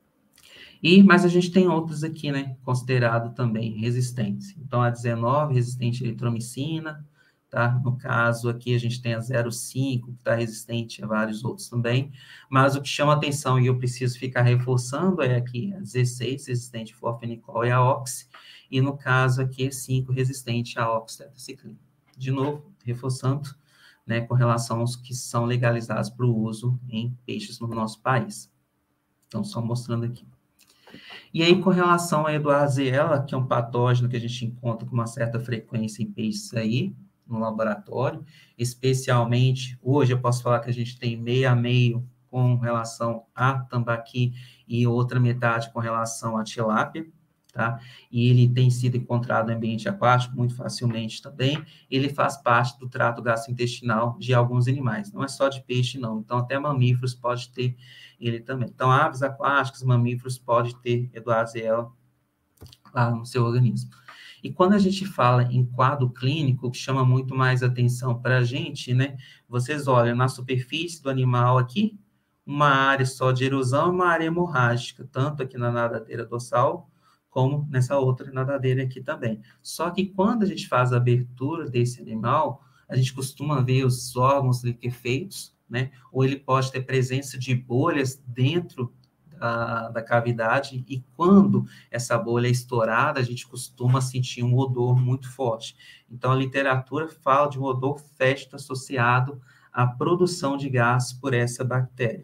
E, mas a gente tem outros aqui, né, considerado também resistentes. Então, a dezenove, resistente à eritromicina, tá? No caso aqui, a gente tem a zero cinco, que está resistente a vários outros também. Mas o que chama atenção, e eu preciso ficar reforçando, é aqui a dezesseis, resistente ao florfenicol e a oxi. E no caso aqui, é cinco, resistente à oxitetraciclina. De novo, reforçando, né, com relação aos que são legalizados para o uso em peixes no nosso país. Então, só mostrando aqui. E aí, com relação a Edwardiella, que é um patógeno que a gente encontra com uma certa frequência em peixes aí, no laboratório, especialmente, hoje eu posso falar que a gente tem meio a meio com relação a tambaqui e outra metade com relação à tilápia, tá? E ele tem sido encontrado no ambiente aquático muito facilmente também. Ele faz parte do trato gastrointestinal de alguns animais, não é só de peixe, não. Então, até mamíferos pode ter ele também. Então, aves aquáticas, mamíferos, pode ter Edwardiella lá no seu organismo. E quando a gente fala em quadro clínico, o que chama muito mais atenção para a gente, né? Vocês olham na superfície do animal aqui, uma área só de erosão e uma área hemorrágica, tanto aqui na nadadeira dorsal, como nessa outra nadadeira aqui também. Só que quando a gente faz a abertura desse animal, a gente costuma ver os órgãos liquefeitos, né? Ou ele pode ter presença de bolhas dentro da, da cavidade, e quando essa bolha é estourada, a gente costuma sentir um odor muito forte. Então, a literatura fala de um odor fétido associado à produção de gás por essa bactéria.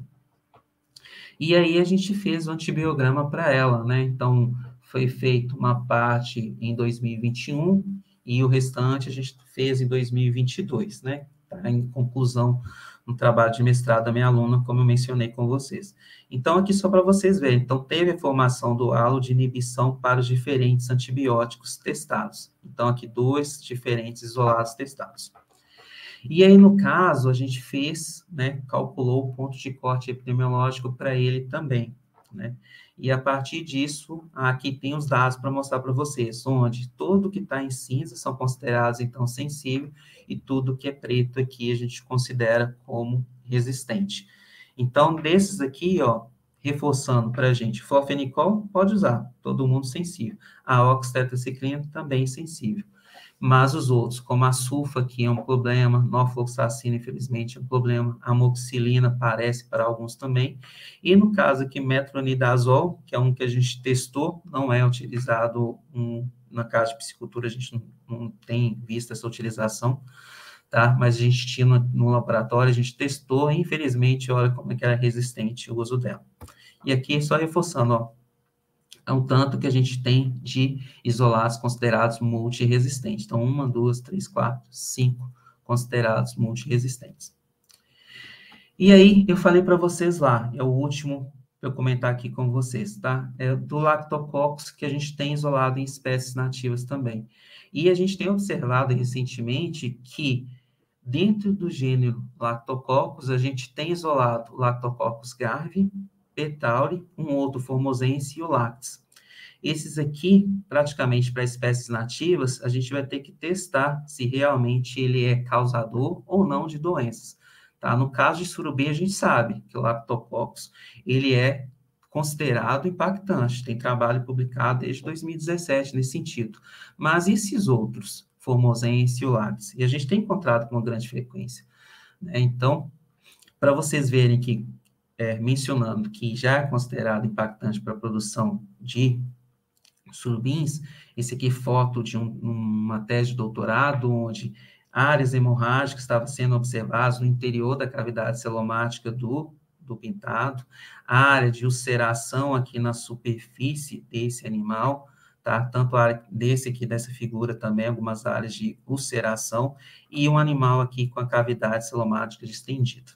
E aí, a gente fez o antibiograma para ela, né? Então, foi feita uma parte em dois mil e vinte e um, e o restante a gente fez em dois mil e vinte e dois, né? Tá em conclusão no trabalho de mestrado da minha aluna, como eu mencionei com vocês. Então, aqui só para vocês verem, então, teve a formação do halo de inibição para os diferentes antibióticos testados. Então, aqui, dois diferentes isolados testados. E aí, no caso, a gente fez, né, calculou o ponto de corte epidemiológico para ele também, né? E a partir disso, aqui tem os dados para mostrar para vocês, onde tudo que está em cinza são considerados, então, sensível, e tudo que é preto aqui a gente considera como resistente. Então, desses aqui, ó, reforçando para a gente, florfenicol pode usar, todo mundo sensível. A oxitetraciclina também sensível. Mas os outros, como a sulfa, que é um problema, norfloxacina, infelizmente, é um problema, a amoxicilina parece para alguns também, e no caso aqui, metronidazol, que é um que a gente testou, não é utilizado um, na casa de piscicultura, a gente não, não tem visto essa utilização, tá? Mas a gente tinha no, no laboratório, a gente testou, e infelizmente, olha como é que era resistente o uso dela. E aqui, só reforçando, ó, é um tanto que a gente tem de isolados considerados multiresistentes. Então, uma, duas, três, quatro, cinco considerados multiresistentes. E aí, eu falei para vocês lá, é o último para eu comentar aqui com vocês, tá? É do Lactococcus, que a gente tem isolado em espécies nativas também. E a gente tem observado recentemente que, dentro do gênero Lactococcus, a gente tem isolado Lactococcus garvie, P. tauri, um outro formosense e o lactis. Esses aqui, praticamente para espécies nativas, a gente vai ter que testar se realmente ele é causador ou não de doenças. Tá? No caso de surubim, a gente sabe que o Lactococcus, ele é considerado impactante. Tem trabalho publicado desde dois mil e dezessete nesse sentido. Mas e esses outros, Formosense e Ulax? E a gente tem encontrado com uma grande frequência. Né? Então, para vocês verem que, é, mencionando que já é considerado impactante para a produção de surubins, esse aqui é foto de um, uma tese de doutorado, onde áreas hemorrágicas estavam sendo observadas no interior da cavidade celomática do, do pintado, a área de ulceração aqui na superfície desse animal, tá? Tanto a área desse aqui, dessa figura também, algumas áreas de ulceração, e um animal aqui com a cavidade celomática distendida.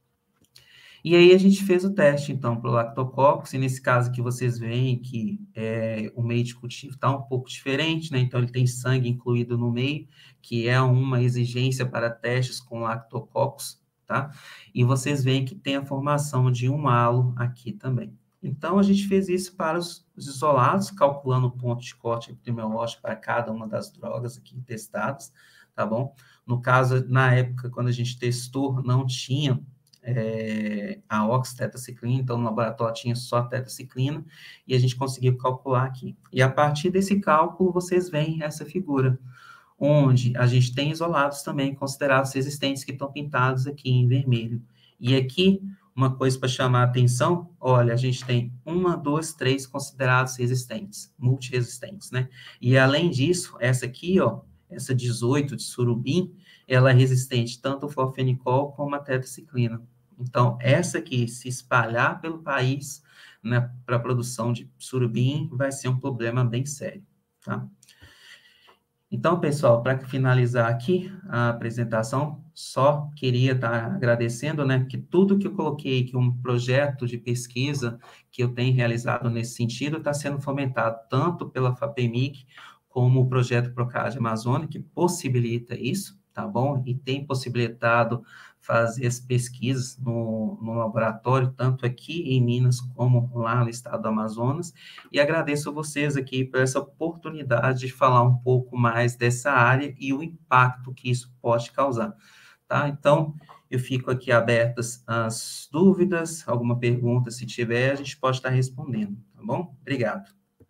E aí a gente fez o teste, então, para o Lactococcus, e nesse caso que vocês veem que é, o meio de cultivo está um pouco diferente, né? Então ele tem sangue incluído no meio, que é uma exigência para testes com Lactococcus, tá? E vocês veem que tem a formação de um halo aqui também. Então a gente fez isso para os, os isolados, calculando o ponto de corte epidemiológico para cada uma das drogas aqui testadas, tá bom? No caso, na época, quando a gente testou, não tinha É, a oxitetraciclina, então no laboratório tinha só a tetraciclina, e a gente conseguiu calcular aqui. E a partir desse cálculo, vocês veem essa figura, onde a gente tem isolados também considerados resistentes, que estão pintados aqui em vermelho. E aqui, uma coisa para chamar a atenção, olha, a gente tem uma, duas, três considerados resistentes, multiresistentes, né? E além disso, essa aqui, ó, essa dezoito de surubim, ela é resistente tanto ao florfenicol como à tetraciclina. Então, essa aqui, se espalhar pelo país, né, para a produção de surubim, vai ser um problema bem sério, tá? Então, pessoal, para finalizar aqui a apresentação, só queria estar agradecendo, né, que tudo que eu coloquei, que um projeto de pesquisa que eu tenho realizado nesse sentido, está sendo fomentado tanto pela FAPEMIG, como o projeto Procad Amazônia, que possibilita isso, tá bom? E tem possibilitado fazer as pesquisas no, no laboratório, tanto aqui em Minas, como lá no estado do Amazonas, e agradeço a vocês aqui por essa oportunidade de falar um pouco mais dessa área e o impacto que isso pode causar, tá? Então, eu fico aqui abertas as dúvidas, alguma pergunta, se tiver, a gente pode estar respondendo, tá bom? Obrigado.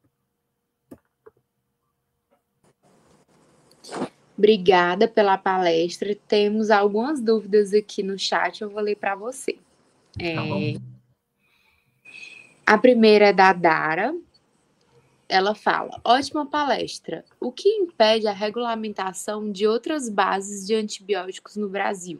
Obrigada pela palestra. Temos algumas dúvidas aqui no chat, eu vou ler para você. É... Tá bom. A primeira é da Dara. Ela fala, ótima palestra. O que impede a regulamentação de outras bases de antibióticos no Brasil?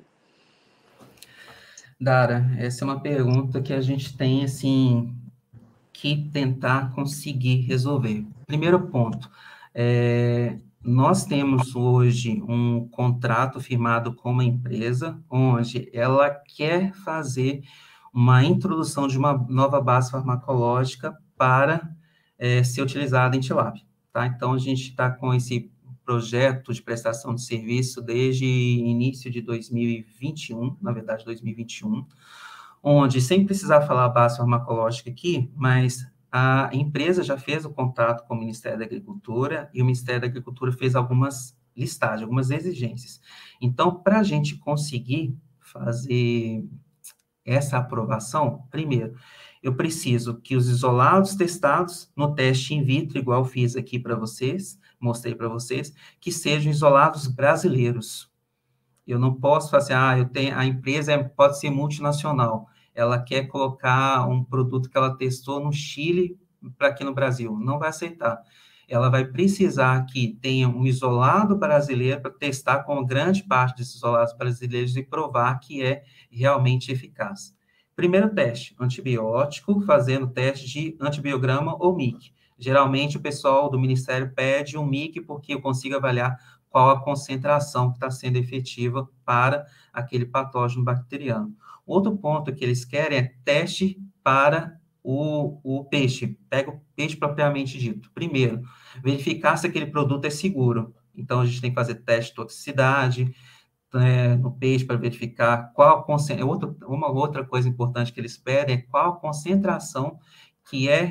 Dara, essa é uma pergunta que a gente tem, assim, que tentar conseguir resolver. Primeiro ponto, é, nós temos hoje um contrato firmado com uma empresa, onde ela quer fazer uma introdução de uma nova base farmacológica para é, ser utilizada em tilápia, tá? Então, a gente está com esse projeto de prestação de serviço desde início de dois mil e vinte e um, na verdade, dois mil e vinte e um, onde, sem precisar falar a base farmacológica aqui, mas a empresa já fez o contato com o Ministério da Agricultura e o Ministério da Agricultura fez algumas listagens, algumas exigências. Então, para a gente conseguir fazer essa aprovação, primeiro, eu preciso que os isolados testados no teste in vitro, igual eu fiz aqui para vocês, mostrei para vocês, que sejam isolados brasileiros. Eu não posso fazer, assim, ah, eu tenho, a empresa pode ser multinacional, ela quer colocar um produto que ela testou no Chile para aqui no Brasil, não vai aceitar. Ela vai precisar que tenha um isolado brasileiro para testar com grande parte desses isolados brasileiros e provar que é realmente eficaz. Primeiro teste, antibiótico, fazendo teste de antibiograma ou M I C. Geralmente, o pessoal do Ministério pede um M I C porque eu consigo avaliar qual a concentração que está sendo efetiva para aquele patógeno bacteriano. Outro ponto que eles querem é teste para o, o peixe. Pega o peixe propriamente dito. Primeiro, verificar se aquele produto é seguro. Então, a gente tem que fazer teste de toxicidade é, no peixe para verificar qual a concentração. Uma outra coisa importante que eles pedem é qual a concentração que é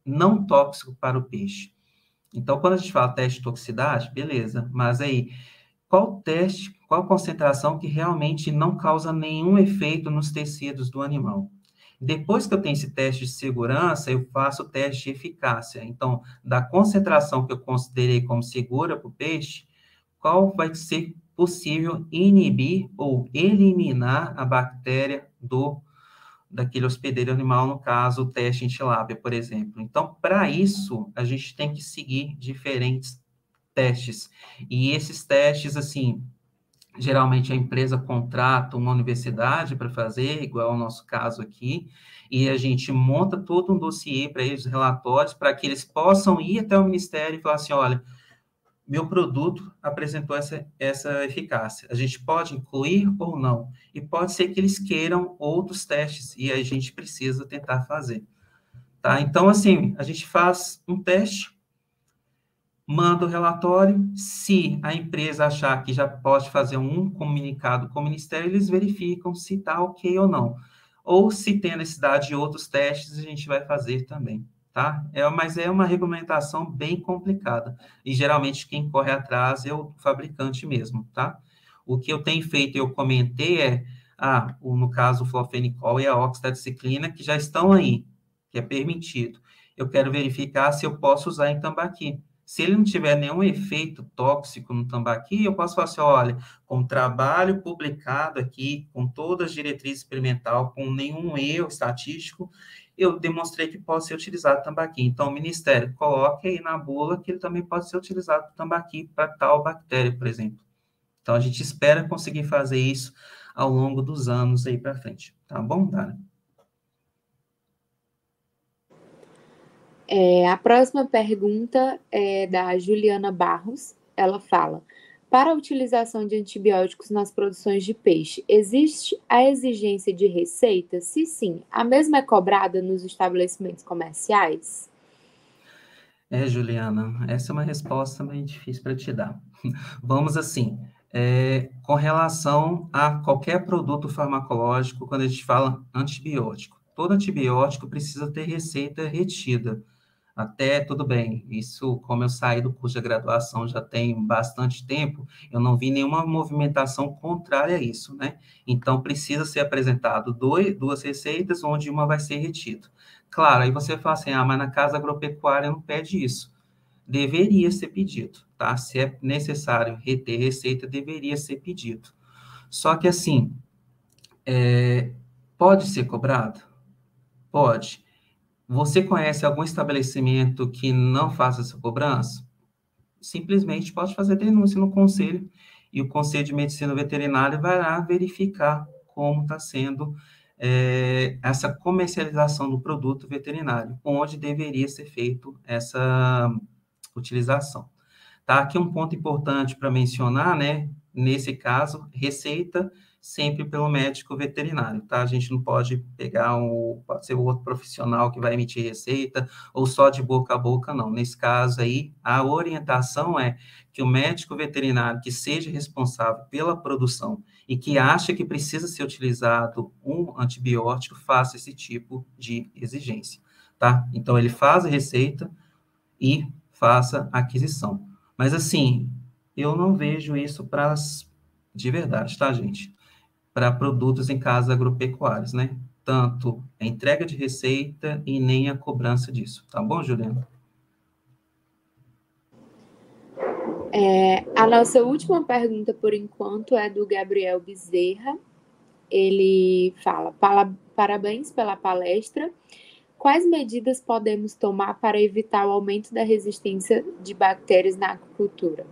não tóxico para o peixe. Então, quando a gente fala teste de toxicidade, beleza, mas aí, qual teste, qual concentração que realmente não causa nenhum efeito nos tecidos do animal? Depois que eu tenho esse teste de segurança, eu faço o teste de eficácia. Então, da concentração que eu considerei como segura para o peixe, qual vai ser possível inibir ou eliminar a bactéria do daquele hospedeiro animal, no caso, o teste em tilápia, por exemplo. Então, para isso, a gente tem que seguir diferentes testes. E esses testes, assim, geralmente a empresa contrata uma universidade para fazer, igual ao nosso caso aqui, e a gente monta todo um dossiê para eles, relatórios, para que eles possam ir até o Ministério e falar assim, olha, meu produto apresentou essa, essa eficácia. A gente pode incluir ou não. E pode ser que eles queiram outros testes, e a gente precisa tentar fazer. Tá? Então, assim, a gente faz um teste, manda o relatório, se a empresa achar que já pode fazer um comunicado com o Ministério, eles verificam se está ok ou não. Ou se tem a necessidade de outros testes, a gente vai fazer também. Tá? É, mas é uma regulamentação bem complicada, e geralmente quem corre atrás é o fabricante mesmo, tá? O que eu tenho feito, eu comentei, é, ah, o, no caso, o florfenicol e a oxitociclina, que já estão aí, que é permitido. Eu quero verificar se eu posso usar em tambaqui. Se ele não tiver nenhum efeito tóxico no tambaqui, eu posso falar assim, olha, com trabalho publicado aqui, com todas as diretrizes experimental, com nenhum erro estatístico, eu demonstrei que pode ser utilizado tambaqui. Então, o Ministério coloque aí na bula que ele também pode ser utilizado tambaqui para tal bactéria, por exemplo. Então, a gente espera conseguir fazer isso ao longo dos anos aí para frente. Tá bom, Dara? É, a próxima pergunta é da Juliana Barros. Ela fala: para a utilização de antibióticos nas produções de peixe, existe a exigência de receita? Se sim, a mesma é cobrada nos estabelecimentos comerciais? É, Juliana, essa é uma resposta meio difícil para te dar. Vamos assim, é, com relação a qualquer produto farmacológico, quando a gente fala antibiótico, todo antibiótico precisa ter receita retida. Até tudo bem, isso, como eu saí do curso de graduação já tem bastante tempo, eu não vi nenhuma movimentação contrária a isso, né? Então, precisa ser apresentado dois, duas receitas, onde uma vai ser retida. Claro, aí você fala assim, ah, mas na casa agropecuária não pede isso. Deveria ser pedido, tá? Se é necessário reter receita, deveria ser pedido. Só que, assim, é, pode ser cobrado? Pode. Você conhece algum estabelecimento que não faça essa cobrança? Simplesmente pode fazer denúncia no conselho, e o Conselho de Medicina Veterinária vai lá verificar como está sendo é, essa comercialização do produto veterinário, onde deveria ser feito essa utilização. Tá? Aqui um ponto importante para mencionar, né? Nesse caso, receita sempre pelo médico veterinário, tá? A gente não pode pegar um, pode ser outro profissional que vai emitir receita, ou só de boca a boca, não. Nesse caso aí, a orientação é que o médico veterinário que seja responsável pela produção e que acha que precisa ser utilizado um antibiótico, faça esse tipo de exigência, tá? Então, ele faz a receita e faça a aquisição. Mas, assim, eu não vejo isso para, de verdade, tá, gente? Para produtos em casas agropecuárias, né? Tanto a entrega de receita e nem a cobrança disso. Tá bom, Juliana? É, a nossa última pergunta, por enquanto, é do Gabriel Bezerra. Ele fala: parabéns pela palestra. Quais medidas podemos tomar para evitar o aumento da resistência de bactérias na aquicultura?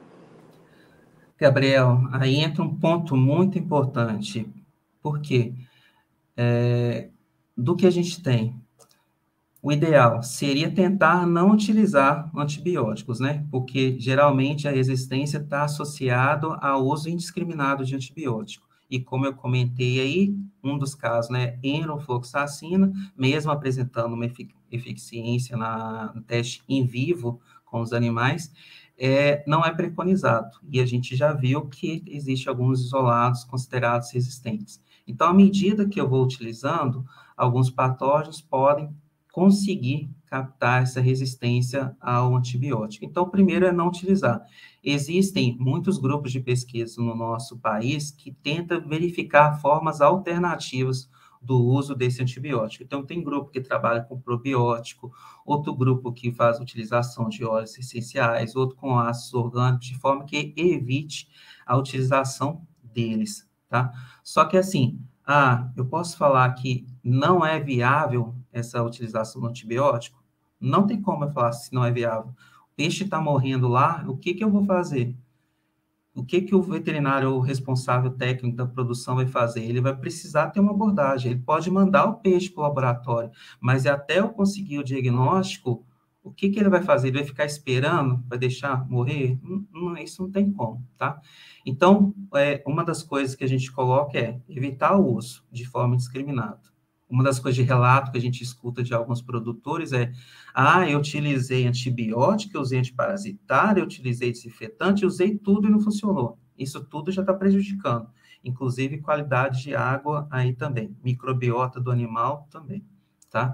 Gabriel, aí entra um ponto muito importante. Por quê? É, do que a gente tem, o ideal seria tentar não utilizar antibióticos, né? Porque geralmente a resistência está associada ao uso indiscriminado de antibiótico. E como eu comentei aí, um dos casos, né, enrofloxacina, mesmo apresentando uma efic eficiência na, no teste em vivo com os animais, é, não é preconizado. E a gente já viu que existe alguns isolados considerados resistentes. Então, à medida que eu vou utilizando, alguns patógenos podem conseguir captar essa resistência ao antibiótico. Então, o primeiro é não utilizar. Existem muitos grupos de pesquisa no nosso país que tentam verificar formas alternativas do uso desse antibiótico. Então, tem grupo que trabalha com probiótico, outro grupo que faz utilização de óleos essenciais, outro com ácidos orgânicos, de forma que evite a utilização deles, tá? Só que, assim, ah, eu posso falar que não é viável essa utilização do antibiótico? Não tem como eu falar se não é viável. O peixe está morrendo lá, o que que eu vou fazer? O que que o veterinário ou responsável técnico da produção vai fazer? Ele vai precisar ter uma abordagem. Ele pode mandar o peixe para o laboratório, mas até eu conseguir o diagnóstico, o que que ele vai fazer? Ele vai ficar esperando, vai deixar morrer? Não, não, isso não tem como, tá? Então, é, uma das coisas que a gente coloca é evitar o uso de forma indiscriminada. Uma das coisas de relato que a gente escuta de alguns produtores é: ah, eu utilizei antibiótico, eu usei antiparasitário, eu utilizei desinfetante, eu usei tudo e não funcionou. Isso tudo já está prejudicando, inclusive qualidade de água aí também, microbiota do animal também, tá?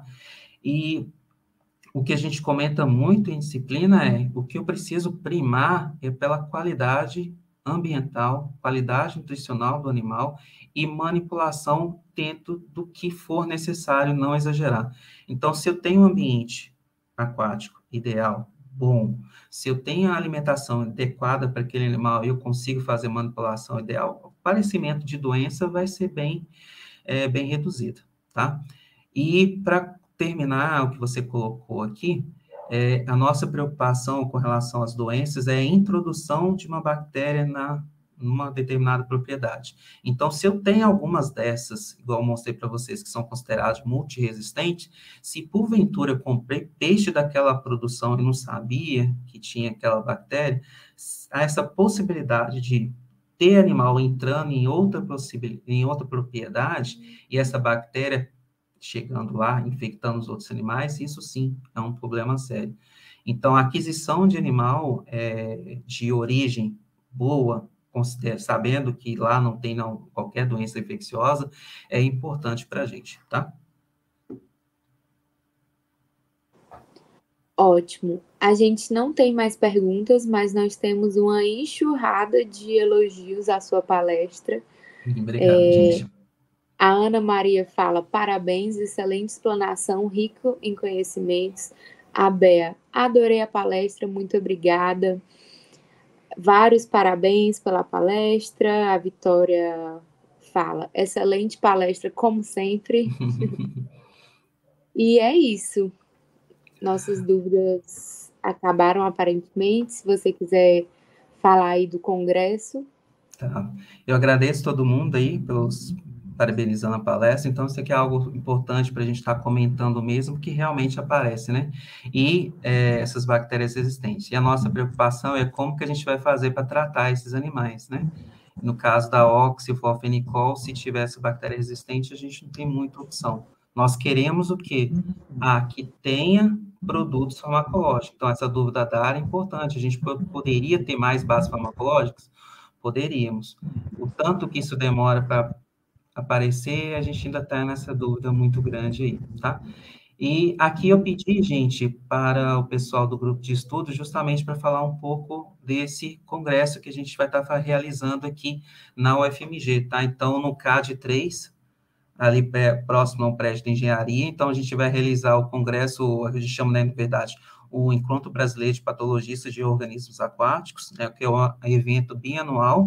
E o que a gente comenta muito em disciplina é: o que eu preciso primar é pela qualidade ambiental, qualidade nutricional do animal e manipulação dentro do que for necessário, não exagerar. Então, se eu tenho um ambiente aquático ideal, bom, se eu tenho a alimentação adequada para aquele animal e eu consigo fazer manipulação ideal, o aparecimento de doença vai ser bem, é, bem reduzido, tá? E para terminar o que você colocou aqui, é, a nossa preocupação com relação às doenças é a introdução de uma bactéria na numa determinada propriedade. Então, se eu tenho algumas dessas, igual eu mostrei para vocês, que são consideradas multiresistentes, se porventura eu comprei peixe daquela produção e não sabia que tinha aquela bactéria, há essa possibilidade de ter animal entrando em outra, em outra propriedade e essa bactéria chegando lá, infectando os outros animais, isso sim é um problema sério. Então, a aquisição de animal é, de origem boa, sabendo que lá não tem não, qualquer doença infecciosa, é importante para a gente, tá? Ótimo. A gente não tem mais perguntas, mas nós temos uma enxurrada de elogios à sua palestra. Obrigado, é, gente. A Ana Maria fala: parabéns, excelente explanação, rico em conhecimentos. A Bea: adorei a palestra, muito obrigada. Vários parabéns pela palestra. A Vitória fala: excelente palestra, como sempre. E é isso. Nossas dúvidas acabaram aparentemente. Se você quiser falar aí do congresso. Tá. Eu agradeço todo mundo aí pelos parabenizando a palestra. Então, isso aqui é algo importante para a gente estar tá comentando mesmo, que realmente aparece, né? E é, essas bactérias resistentes. E a nossa preocupação é como que a gente vai fazer para tratar esses animais, né? No caso da oxiflorfenicol, se tivesse bactéria resistente, a gente não tem muita opção. Nós queremos o quê? Ah, que tenha produtos farmacológicos. Então, essa dúvida da área é importante. A gente poderia ter mais bases farmacológicas? Poderíamos. O tanto que isso demora para aparecer, a gente ainda está nessa dúvida muito grande aí, tá? E aqui eu pedi, gente, para o pessoal do grupo de estudo, justamente para falar um pouco desse congresso que a gente vai estar realizando aqui na U F M G, tá? Então, no C A D três, ali próximo ao prédio de engenharia, então a gente vai realizar o congresso, a gente chama, né, na verdade, o Encontro Brasileiro de Patologistas de Organismos Aquáticos, né, que é um evento bianual,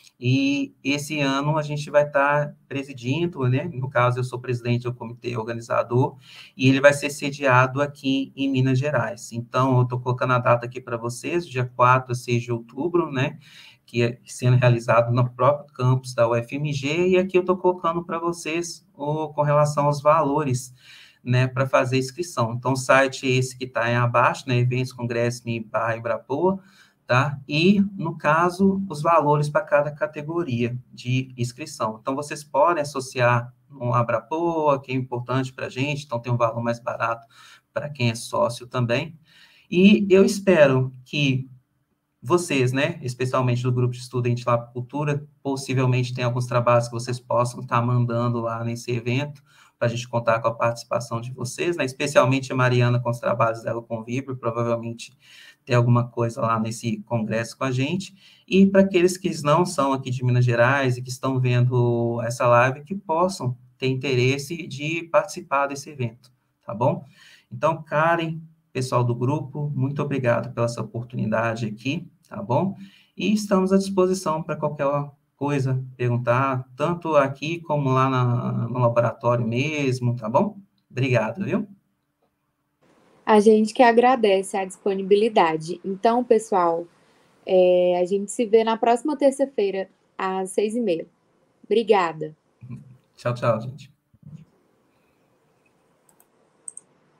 e esse ano a gente vai estar presidindo, né? No caso, eu sou presidente do comitê organizador, e ele vai ser sediado aqui em Minas Gerais. Então, eu estou colocando a data aqui para vocês, dia quatro a seis de outubro, né? Que é sendo realizado no próprio campus da U F M G, e aqui eu estou colocando para vocês o, com relação aos valores, né, para fazer inscrição. Então, o site é esse que está aí abaixo, né? Eventos Congresso barra Embrapoa, tá? E, no caso, os valores para cada categoria de inscrição. Então, vocês podem associar um Abrapoa, que é importante para a gente, então tem um valor mais barato para quem é sócio também. E eu espero que vocês, né, especialmente do grupo de estudo em Tilapicultura, possivelmente tem alguns trabalhos que vocês possam estar mandando lá nesse evento, para a gente contar com a participação de vocês, né? Especialmente a Mariana com os trabalhos dela com o Vibro, provavelmente tem alguma coisa lá nesse congresso com a gente, e para aqueles que não são aqui de Minas Gerais e que estão vendo essa live, que possam ter interesse de participar desse evento, tá bom? Então, Karen, pessoal do grupo, muito obrigado pela essa oportunidade aqui, tá bom? E estamos à disposição para qualquer coisa, perguntar, tanto aqui como lá na, no laboratório mesmo, tá bom? Obrigado, viu? A gente que agradece a disponibilidade. Então, pessoal, é, a gente se vê na próxima terça-feira, às seis e meia. Obrigada. Tchau, tchau, gente.